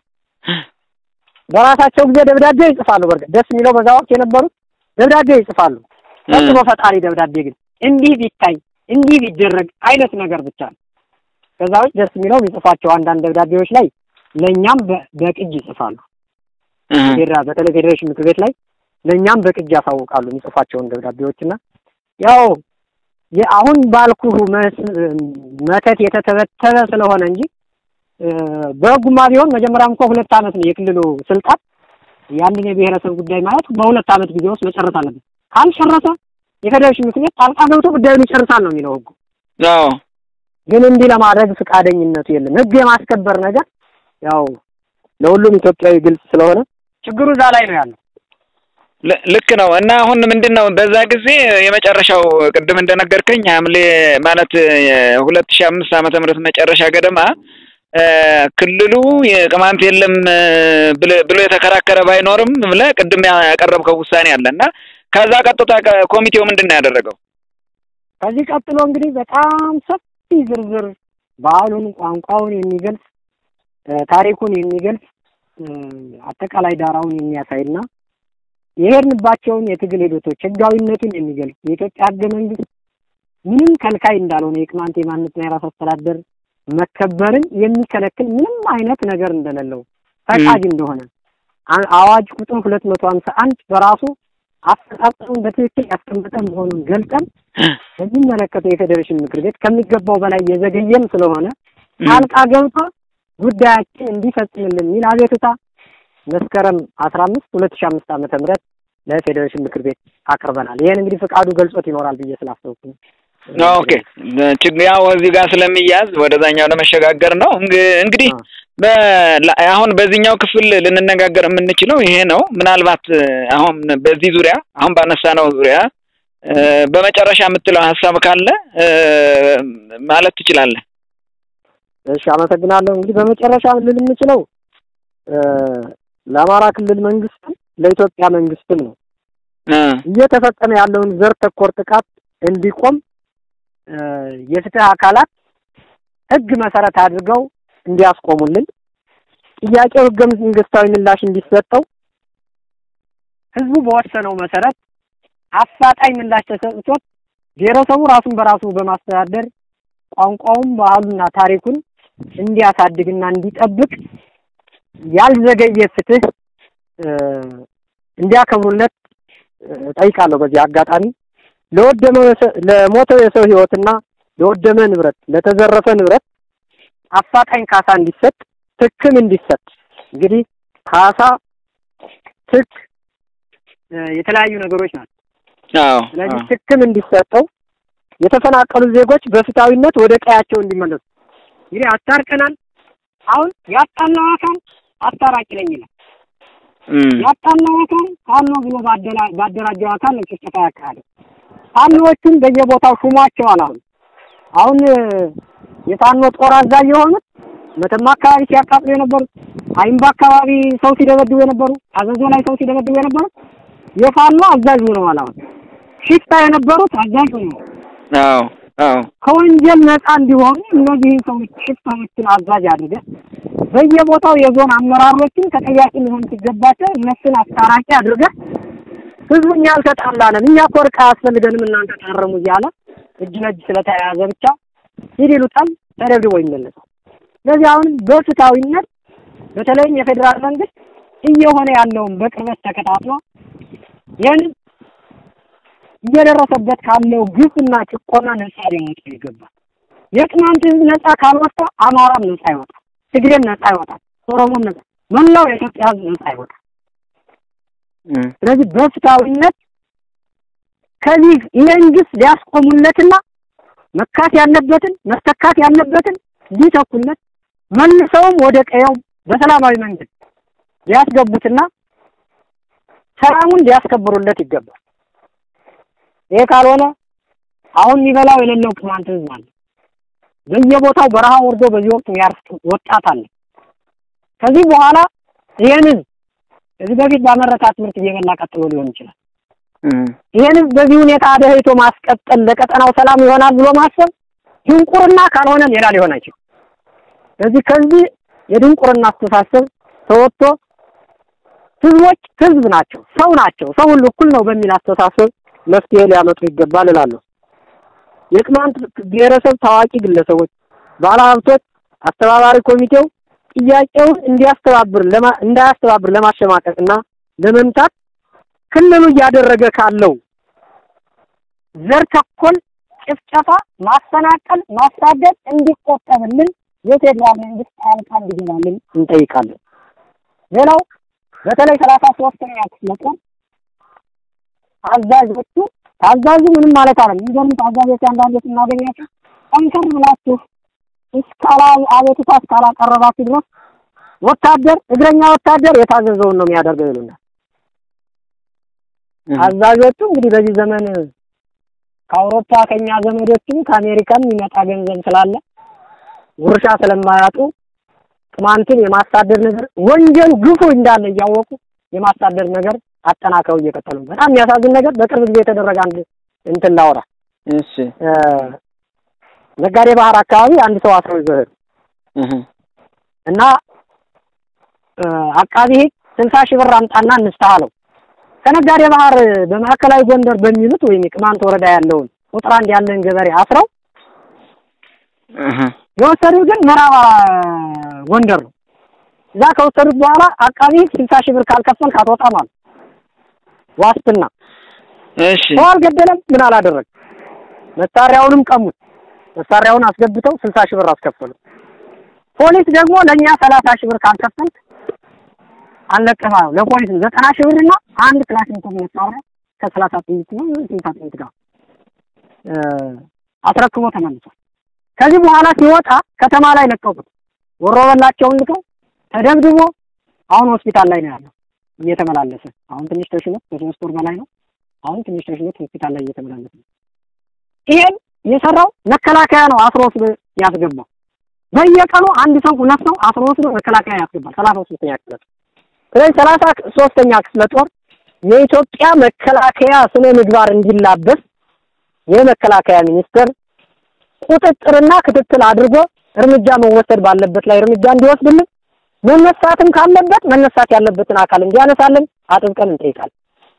በራሳቸው ጊዜ ደብዳቤ ይጽፋሉ። በርግጥ ደስ የሚለው በዛ ወቅት የነበሩት ደብዳቤ ይጽፋሉ። ተጽፎ ፈጣሪ ደብዳቤ ግን እንዲህ ቢታይ እንዲህ ቢደረግ አይነት ነገር ብቻ ነው። ከዛው ደስ የሚለው የሚጽፋቸው አንዳንድ ደብዳቤዎች ላይ ለኛም በቅጅ ይጽፋሉ። ፌደራል በተለይ ፌዴሬሽን ምክር ቤት ላይ ለኛም በቅጅ ያሳውቃሉ የሚጽፋቸውን ደብዳቤዎችና ያው የአሁን ባልኩህ መተት የተተበተበ ስለሆነ እንጂ በጉማ ቢሆን መጀመሪያም እኮ ሁለት አመት ነው የክልሉ ስልጣን ያንድን የብሔረሰብ ጉዳይ ማለት በሁለት አመት ጊዜ ውስጥ መጨረስ አለበት። ካልጨረሰ የፌዴሬሽን ምክር ቤት ጣልቃ ገብቶ ጉዳዩን ይጨርሳል ነው የሚለው ህጉ። አዎ ግን እንዲህ ለማድረግ ፍቃደኝነቱ የለም። ህግ የማስከበር ነገር ያው ለሁሉም ኢትዮጵያዊ ግልጽ ስለሆነ ችግሩ እዛ ላይ ነው ያለው። ልክ ነው። እና አሁን ምንድነው በዛ ጊዜ የመጨረሻው ቅድም እንደነገርከኝ ሐምሌ ማለት ሁለት ሺህ አምስት ዓመተ ምህረት መጨረሻ ገደማ ክልሉ የቅማንት የለም ብሎ የተከራከረ ባይኖርም ብለ ቅድም ያቀረብከው ውሳኔ አለና ከዛ ቀጥታ ኮሚቴው ምንድነው ያደረገው? ከዚህ ቀጥሎ እንግዲህ በጣም ሰፊ ዝርዝር ባህሉን ቋንቋውን የሚገልጽ ታሪኩን የሚገልጽ አጠቃላይ ዳራውን የሚያሳይና የሄድንባቸውን የትግል ሂደቶች ህጋዊነቱን የሚገልጽ የኢትዮጵያ ህገ መንግስት ምንም ከልካይ እንዳልሆነ የቅማንት የማንነትና የራስ አስተዳደር መከበርን የሚከለክል ምንም አይነት ነገር እንደሌለው ፈቃጅ እንደሆነ አዋጅ ቁጥር ሁለት መቶ ሃምሳ አንድ በራሱ አፈጻጸሙን በትክክል ያስቀመጠ መሆኑን ገልጸን በዚህ መለከተ የፌዴሬሽን ምክር ቤት ከሚገባው በላይ የዘገየም ስለሆነ ጣልቃ ገብቶ ጉዳያችን እንዲፈጽምልን የሚል አቤቱታ መስከረም አስራ አምስት ሁለት ሺህ አምስት ዓመተ ምህረት ለፌዴሬሽን ምክር ቤት አቀርበናል። ይሄን እንግዲህ ፍቃዱ ገልጾት ይኖራል ብዬ ስላሰብኩ ኦኬ ችግያው እዚህ ጋር ስለሚያዝ ወደዛኛው ለመሸጋገር ነው። እንግዲህ አሁን በዚህኛው ክፍል ልንነጋገር የምንችለው ይሄ ነው። ምናልባት አሁን በዚህ ዙሪያ አሁን ባነሳነው ዙሪያ በመጨረሻ የምትለው ሐሳብ ካለ ማለት ትችላለህ። እሺ አመሰግናለሁ። እንግዲህ በመጨረሻ ልል የምችለው ለአማራ ክልል መንግስት ለኢትዮጵያ መንግስትም ነው እየተፈጸመ ያለውን ዘር ተኮር ጥቃት እንዲቆም የፍትህ አካላት ህግ መሰረት አድርገው እንዲያስቆሙልን ጥያቄው ህገ መንግስታዊ ምላሽ እንዲሰጠው ህዝቡ በወሰነው መሰረት አፋጣኝ ምላሽ ተሰጥቶት ብሔረሰቡ ራሱን በራሱ በማስተዳደር ቋንቋውን ባህሉና ታሪኩን እንዲያሳድግና እንዲጠብቅ ያልዘገየ ፍትህ እንዲያከብሩለት ጠይቃለሁ። በዚህ አጋጣሚ ለወደመው ለሞተው የሰው ህይወትና ለወደመ ንብረት ለተዘረፈ ንብረት አፋጣኝ ካሳ እንዲሰጥ ትክም እንዲሰጥ እንግዲህ ካሳ ትክ የተለያዩ ነገሮች ናቸው። አዎ ስለዚህ ትክም እንዲሰጠው የተፈናቀሉ ዜጎች በፍታዊነት ወደ ቀያቸው እንዲመለሱ እንግዲህ አታርቀናል። አሁን ያጣናው አካል አታራቂ ነኝ ይላል። ያጣናው አካል ካለው ብሎ ባደላ ባደራጀው አካል ለጭፍጨፋ ያካሄደ ፋኖዎችን በየቦታው ሹሟቸዋል። አሁን አሁን የፋኖ ጦር አዛዥ የሆኑት መተማ አካባቢ ሲያቃጥሉ የነበሩ አይምባ አካባቢ ሰው ሲደበድቡ የነበሩ አዘዞ ላይ ሰው ሲደበድቡ የነበሩ የፋኖ አዛዥ ሆነዋል። አሁን ሽፍታ የነበሩት አዛዥ ሆነዋል። አዎ አዎ ከወንጀል ነፃ እንዲሆኑ እነዚህ ሰዎች ሽፍታዎችን አዛዥ አድርገን በየቦታው የዞን አመራሮችን ተጠያቂ ሊሆን ሲገባቸው እነሱን አስታራቂ አድርገህ ህዝቡኛ አልተጣላንም እኛ ኮርቃ አስፈልገንም እናንተ ታረሙ እያለ እጅ ለእጅ ስለተያያዘ ብቻ ይሉታል ተደብድቦ ይመለሳል። ስለዚህ አሁን በፍትሃዊነት በተለይ የፌደራል መንግስት እየሆነ ያለውን በቅርበት ተከታትሎ ያን እየደረሰበት ካለው ግፍና ጭቆና ነፃ ሊወጣ ይገባል። የቅማንት ህዝብ ነፃ ካልወጣ አማራም ነፃ አይወጣም፣ ትግሬም ነፃ አይወጣም፣ ኦሮሞም ነፃ መላው የኢትዮጵያ ህዝብ ነፃ አይወጣም። ስለዚህ በፍትሃዊነት ከዚህ መንግስት ሊያስቆሙለትና መካት ያለበትን መስተካት ያለበትን ሊተኩለት መልሰውም ወደ ቀየው በሰላማዊ መንገድ ሊያስገቡትና ሰላሙን ሊያስከብሩለት ይገባል። ይሄ ካልሆነ አሁን ይበላው የሌለው ቅማንት ህዝብ አለ። በየቦታው በረሃ ወርዶ በዚህ ወቅት ያርፍ ወጣት አለ። ከዚህ በኋላ ይሄንን እዚህ በፊት ባመረታት ምርት እየበላ ቀጥሎ ሊሆን ይችላል። ይሄንን በዚህ ሁኔታ አደህይቶ ማስቀጠል ለቀጠናው ሰላም ይሆናል ብሎ ማሰብ ድንቁርና ካልሆነ ሌላ ሊሆን አይችልም። ስለዚህ ከዚህ የድንቁርና አስተሳሰብ ተወጥቶ ህዝቦች ህዝብ ናቸው፣ ሰው ናቸው፣ ሰው ሁሉ እኩል ነው በሚል አስተሳሰብ መፍትሄ ሊያመጡ ይገባል እላለሁ። የቅማንት ብሔረሰብ ታዋቂ ግለሰቦች፣ ባለሀብቶች፣ አስተባባሪ ኮሚቴው ጥያቄውን እንዲያስተባብር ለማ እንዳያስተባብር ለማሸማቀቅና ለመምታት ክልሉ እያደረገ ካለው ዘር ተኮር ጭፍጨፋ፣ ማፈናቀል፣ ማሳደድ እንዲቆጠብልን የፌደራል መንግስት ጣልቃ እንዲገባልን እንጠይቃለን። ሌላው በተለይ ሰላሳ ሶስተኛ ክፍለ ጦር አዛዦቹ አዛዡ ምንም ማለት አይደለም። እንደምን አዛዦች አንዳንዶች እናገኛቸው ጠንከር ብላችሁ እስካላ አቤቱታ እስካላቀረባችሁ ድረስ ወታደር እግረኛ ወታደር የታዘዘውን ነው የሚያደርገው ይሉናል። አዛዦቹ እንግዲህ በዚህ ዘመን ከአውሮፓ ከኛ ዘመዶችም ከአሜሪካም የሚመጣ ገንዘብ ስላለ ጉርሻ ስለማያጡ ቅማንትን የማሳደር ነገር ወንጀል ግፉ እንዳለ እያወቁ የማሳደር ነገር አጠናክረው እየቀጠሉ በጣም የሚያሳዝን ነገር በቅርብ ጊዜ የተደረገ አንድ እንትን ላውራ። እሺ ነጋዴ ባህር አካባቢ አንድ ሰው አስሮ ይዘህ እና አቃቢ ስልሳ ሺህ ብር አምጣና እንስታለው ከነጋዴ ባህር በማዕከላዊ ጎንደር በሚሉት ወይም ቅማንት ወረዳ ያለውን ቁጥር አንድ ያለን ገበሬ አስረው የወሰዱት ግን ምዕራብ ጎንደር ነው። እዛ ከወሰዱት በኋላ አቃቢ ስልሳ ሺህ ብር ካልከፈል ካትወጣም አለ ዋስትና። እሺ ሰው ገደለም ምን አላደረገ መሳሪያውንም ቀሙት። መሳሪያውን አስገብተው ስልሳ ሺህ ብር አስከፈሉ። ፖሊስ ደግሞ ለኛ ሰላሳ ሺህ ብር ካልከፈልክ አንለቀማው ለፖሊስ ዘጠና ሺህ ብርና አንድ ክላሽንኮቭ መሳሪያ ከሰላሳ ጥይት ነው ስልሳ ጥይት ጋር አስረክቦ ተመልሷል። ከዚህ በኋላ ሲወጣ ከተማ ላይ ለቀቁት። ወሮበላቸውን ልከው ተደብድቦ አሁን ሆስፒታል ላይ ነው ያለው እየተመላለሰ። አሁን ትንሽ ተሽሎት በሶስት ወር በላይ ነው። አሁን ትንሽ ተሽሎት ሆስፒታል ላይ እየተመላለሰ ነው። ይሄን የሰራው መከላከያ ነው አስሮስ ያስገባው። በየቀኑ አንድ ሰው ሁለት ሰው አስሮስ ነው መከላከያ ያስገባል። ሰላሳ ሶስተኛ ክፍለ ጦር ስለዚህ ሰላሳ ሶስተኛ ክፍለ ጦር የኢትዮጵያ መከላከያ ስነ ምግባር እንዲላበስ የመከላከያ ሚኒስቴር ቁጥጥርና ክትትል አድርጎ እርምጃ መወሰድ ባለበት ላይ እርምጃ እንዲወስድልን መነሳትም ካለበት መነሳት ያለበትን አካል እንዲያነሳልን አጥብቀን እንጠይቃለን።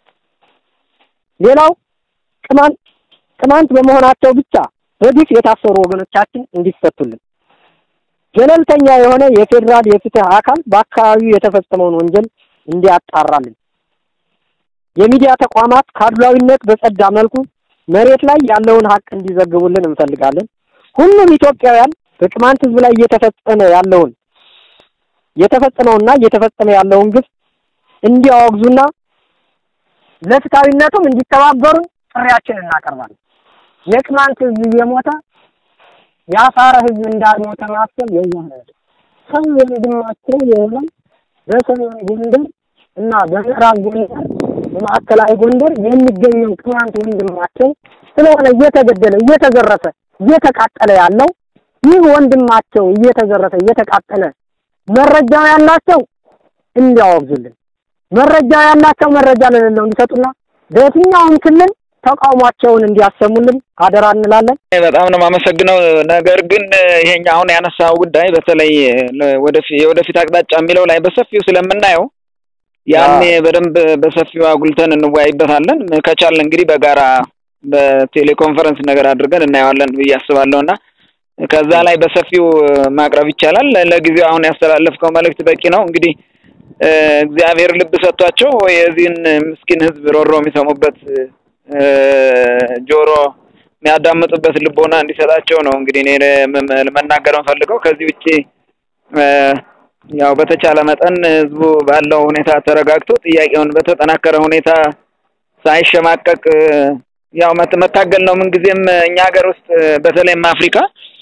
ሌላው ቅማንት ቅማንት በመሆናቸው ብቻ በግፍ የታሰሩ ወገኖቻችን እንዲፈቱልን ገለልተኛ የሆነ የፌደራል የፍትህ አካል በአካባቢው የተፈጸመውን ወንጀል እንዲያጣራልን የሚዲያ ተቋማት ካድሏዊነት በጸዳ መልኩ መሬት ላይ ያለውን ሀቅ እንዲዘግቡልን እንፈልጋለን። ሁሉም ኢትዮጵያውያን በቅማንት ህዝብ ላይ እየተፈጸመ ያለውን የተፈጸመውና እየተፈጸመ ያለውን ግፍ እንዲያወግዙና ለፍትሃዊነቱም እንዲተባበሩ ጥሪያችንን እናቀርባለን። የቅማንት ህዝብ እየሞተ ያፋረ ህዝብ እንዳልሞተ ማሰብ የዋህነት ሰው ወንድማቸው የሆነ በሰሜን ጎንደር እና በምዕራብ ጎንደር በማዕከላዊ ጎንደር የሚገኘው ቅማንት ወንድማቸው ስለሆነ እየተገደለ እየተዘረፈ እየተቃጠለ ያለው ይህ ወንድማቸው እየተዘረፈ እየተቃጠለ መረጃ ያላቸው እንዲያወግዙልን መረጃ ያላቸው መረጃ ለሌለው እንዲሰጡና በየትኛውም ክልል ተቃውሟቸውን እንዲያሰሙልን አደራ እንላለን። በጣም ነው ማመሰግነው። ነገር ግን ይሄኛው አሁን ያነሳው ጉዳይ በተለይ ወደፊት የወደፊት አቅጣጫ የሚለው ላይ በሰፊው ስለምናየው ያኔ በደንብ በሰፊው አጉልተን እንወያይበታለን። ከቻልን እንግዲህ በጋራ በቴሌኮንፈረንስ ነገር አድርገን እናያለን ብያስባለሁና ከዛ ላይ በሰፊው ማቅረብ ይቻላል። ለጊዜው አሁን ያስተላለፍከው መልእክት በቂ ነው። እንግዲህ እግዚአብሔር ልብ ሰጥቷቸው የዚህን ምስኪን ህዝብ ሮሮ የሚሰሙበት ጆሮ የሚያዳምጡበት ልቦና እንዲሰጣቸው ነው እንግዲህ እኔ መናገር ፈልገው። ከዚህ ውጪ ያው በተቻለ መጠን ህዝቡ ባለው ሁኔታ ተረጋግቶ ጥያቄውን በተጠናከረ ሁኔታ ሳይሸማቀቅ ያው መታገል ነው። ምን ጊዜም እኛ ሀገር ውስጥ በተለይም አፍሪካ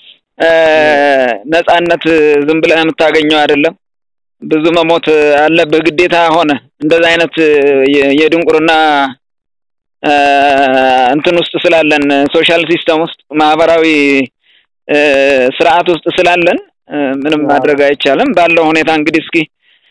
ነፃነት ዝም ብለህ የምታገኘው አይደለም። ብዙ መሞት አለበት ግዴታ ሆነ። እንደዛ አይነት የድንቁርና እንትን ውስጥ ስላለን ሶሻል ሲስተም ውስጥ ማህበራዊ ስርዓት ውስጥ ስላለን ምንም ማድረግ አይቻልም። ባለው ሁኔታ እንግዲህ እስኪ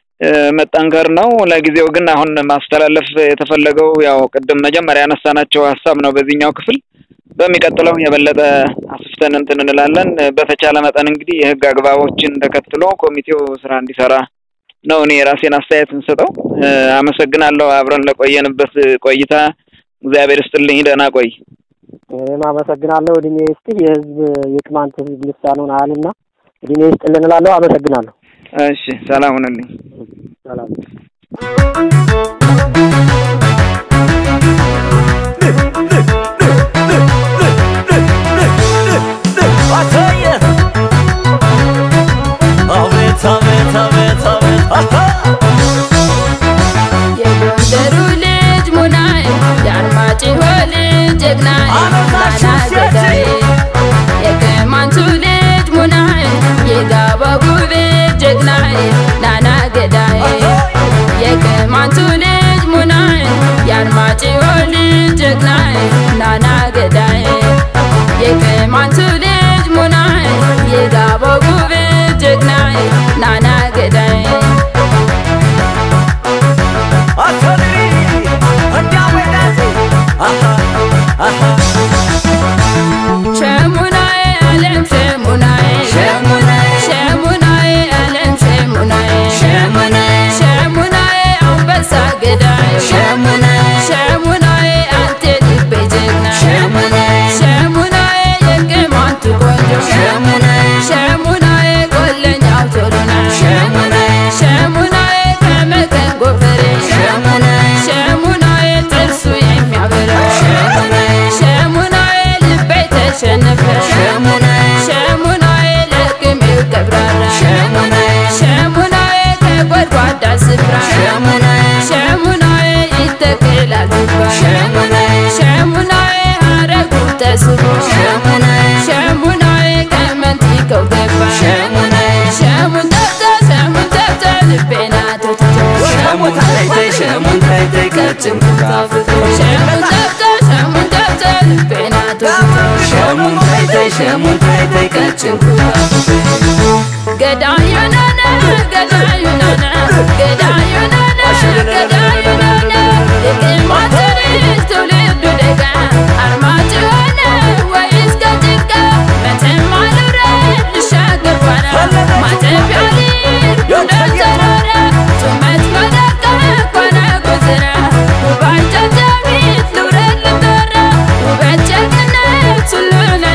መጣንከር ነው። ለጊዜው ግን አሁን ማስተላለፍ የተፈለገው ያው ቀደም መጀመሪያ ያነሳናቸው ሐሳብ ነው። በዚህኛው ክፍል በሚቀጥለው የበለጠ አስፍተን እንትን እንላለን። በተቻለ መጠን እንግዲህ የህግ አግባቦችን ተከትሎ ኮሚቴው ስራ እንዲሰራ ነው እኔ ራሴን አስተያየት እንሰጠው። አመሰግናለሁ አብረን ለቆየንበት ቆይታ እግዚአብሔር ይስጥልኝ። ደህና ቆይ። እኔም አመሰግናለሁ። እድሜ ይስጥ የህዝብ የቅማንት ህዝብ ልሳኑን አልና እድሜ ይስጥልን እላለሁ። አመሰግናለሁ። እሺ ሰላም ሁኑልኝ። ሰላም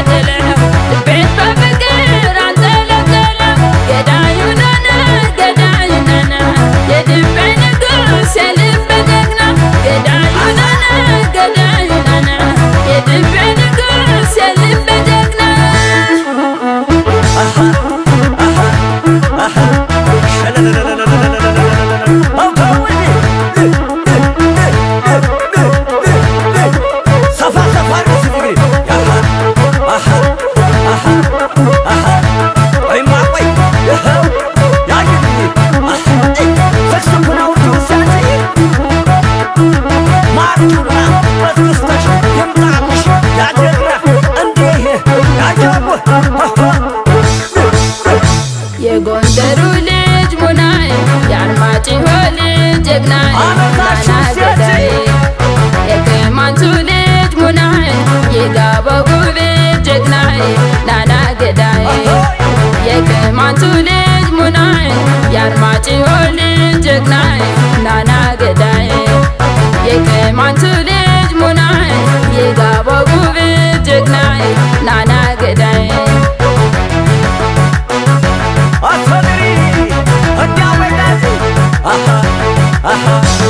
Get down, you know, get down. ጀግናይ ናና ገዳይ የቅማንት ልጅ ሙናይ የጋባው ጉብ ጀግናይ ናና ገዳይ አሰሪ አዳወዳዚ አሃ አሃ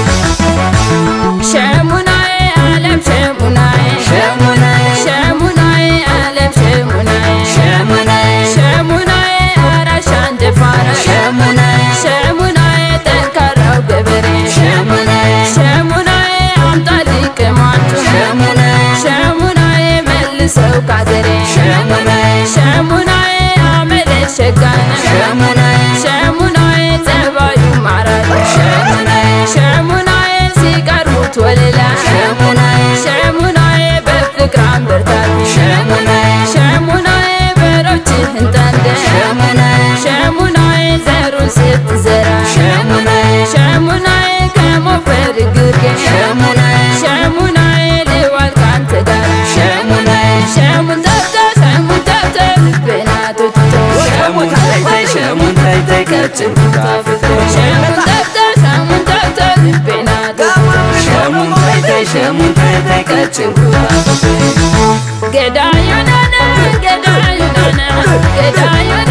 ሸሙናይ ዓለም ሸሙናይ ሸሙናይ ሸሙናይ ዓለም ሸሙናይ ሸሙናይ ሸሙናይ አራሻን ደፋራ ሸሙናይ ሸሙናይ ጠንካራው ገበሬ ሸሙናይ ሸሙናይ አምጣሊ ቅማንቱ ሸሙናይ ሸሙናይ መልሰው ካገሬ ሸሙናይ ሸሙናይ አመለ ሸጋና ሸሙናይ ሸሙናይ ጸባዩ ማራኪ ሸሙናይ ሸሙናይ ሲቀርቡት ወለላ ሸሙናይ ሸሙናይ በፍቅር አንበርታቱ ሸሙናይ ሸሙናይ በሮችህን ጠንደ ሸሙናይ ሸሙናይ ዘሩን ስትዘራ ሸሙናይ ሸሙናይ ከሞፈር ግርጌ ሸሙናይ ሸሙናይ ልዋል ካንተ ጋር ሸሙናይ ሸሙን ጠብታ ሸሙን ጠብታ ልቤናቶች ሸሙን ታይታይ ሸሙን ታይታይ ቀጭን ታፍቶ ሸሙን ጠብታ ሸሙን ጠብታ ልቤናቶች ሸሙን ታይታይ ሸሙን ታይታይ ቀጭን ታፍቶ ገዳዩ ናና ገዳዩ ናና ገዳዩ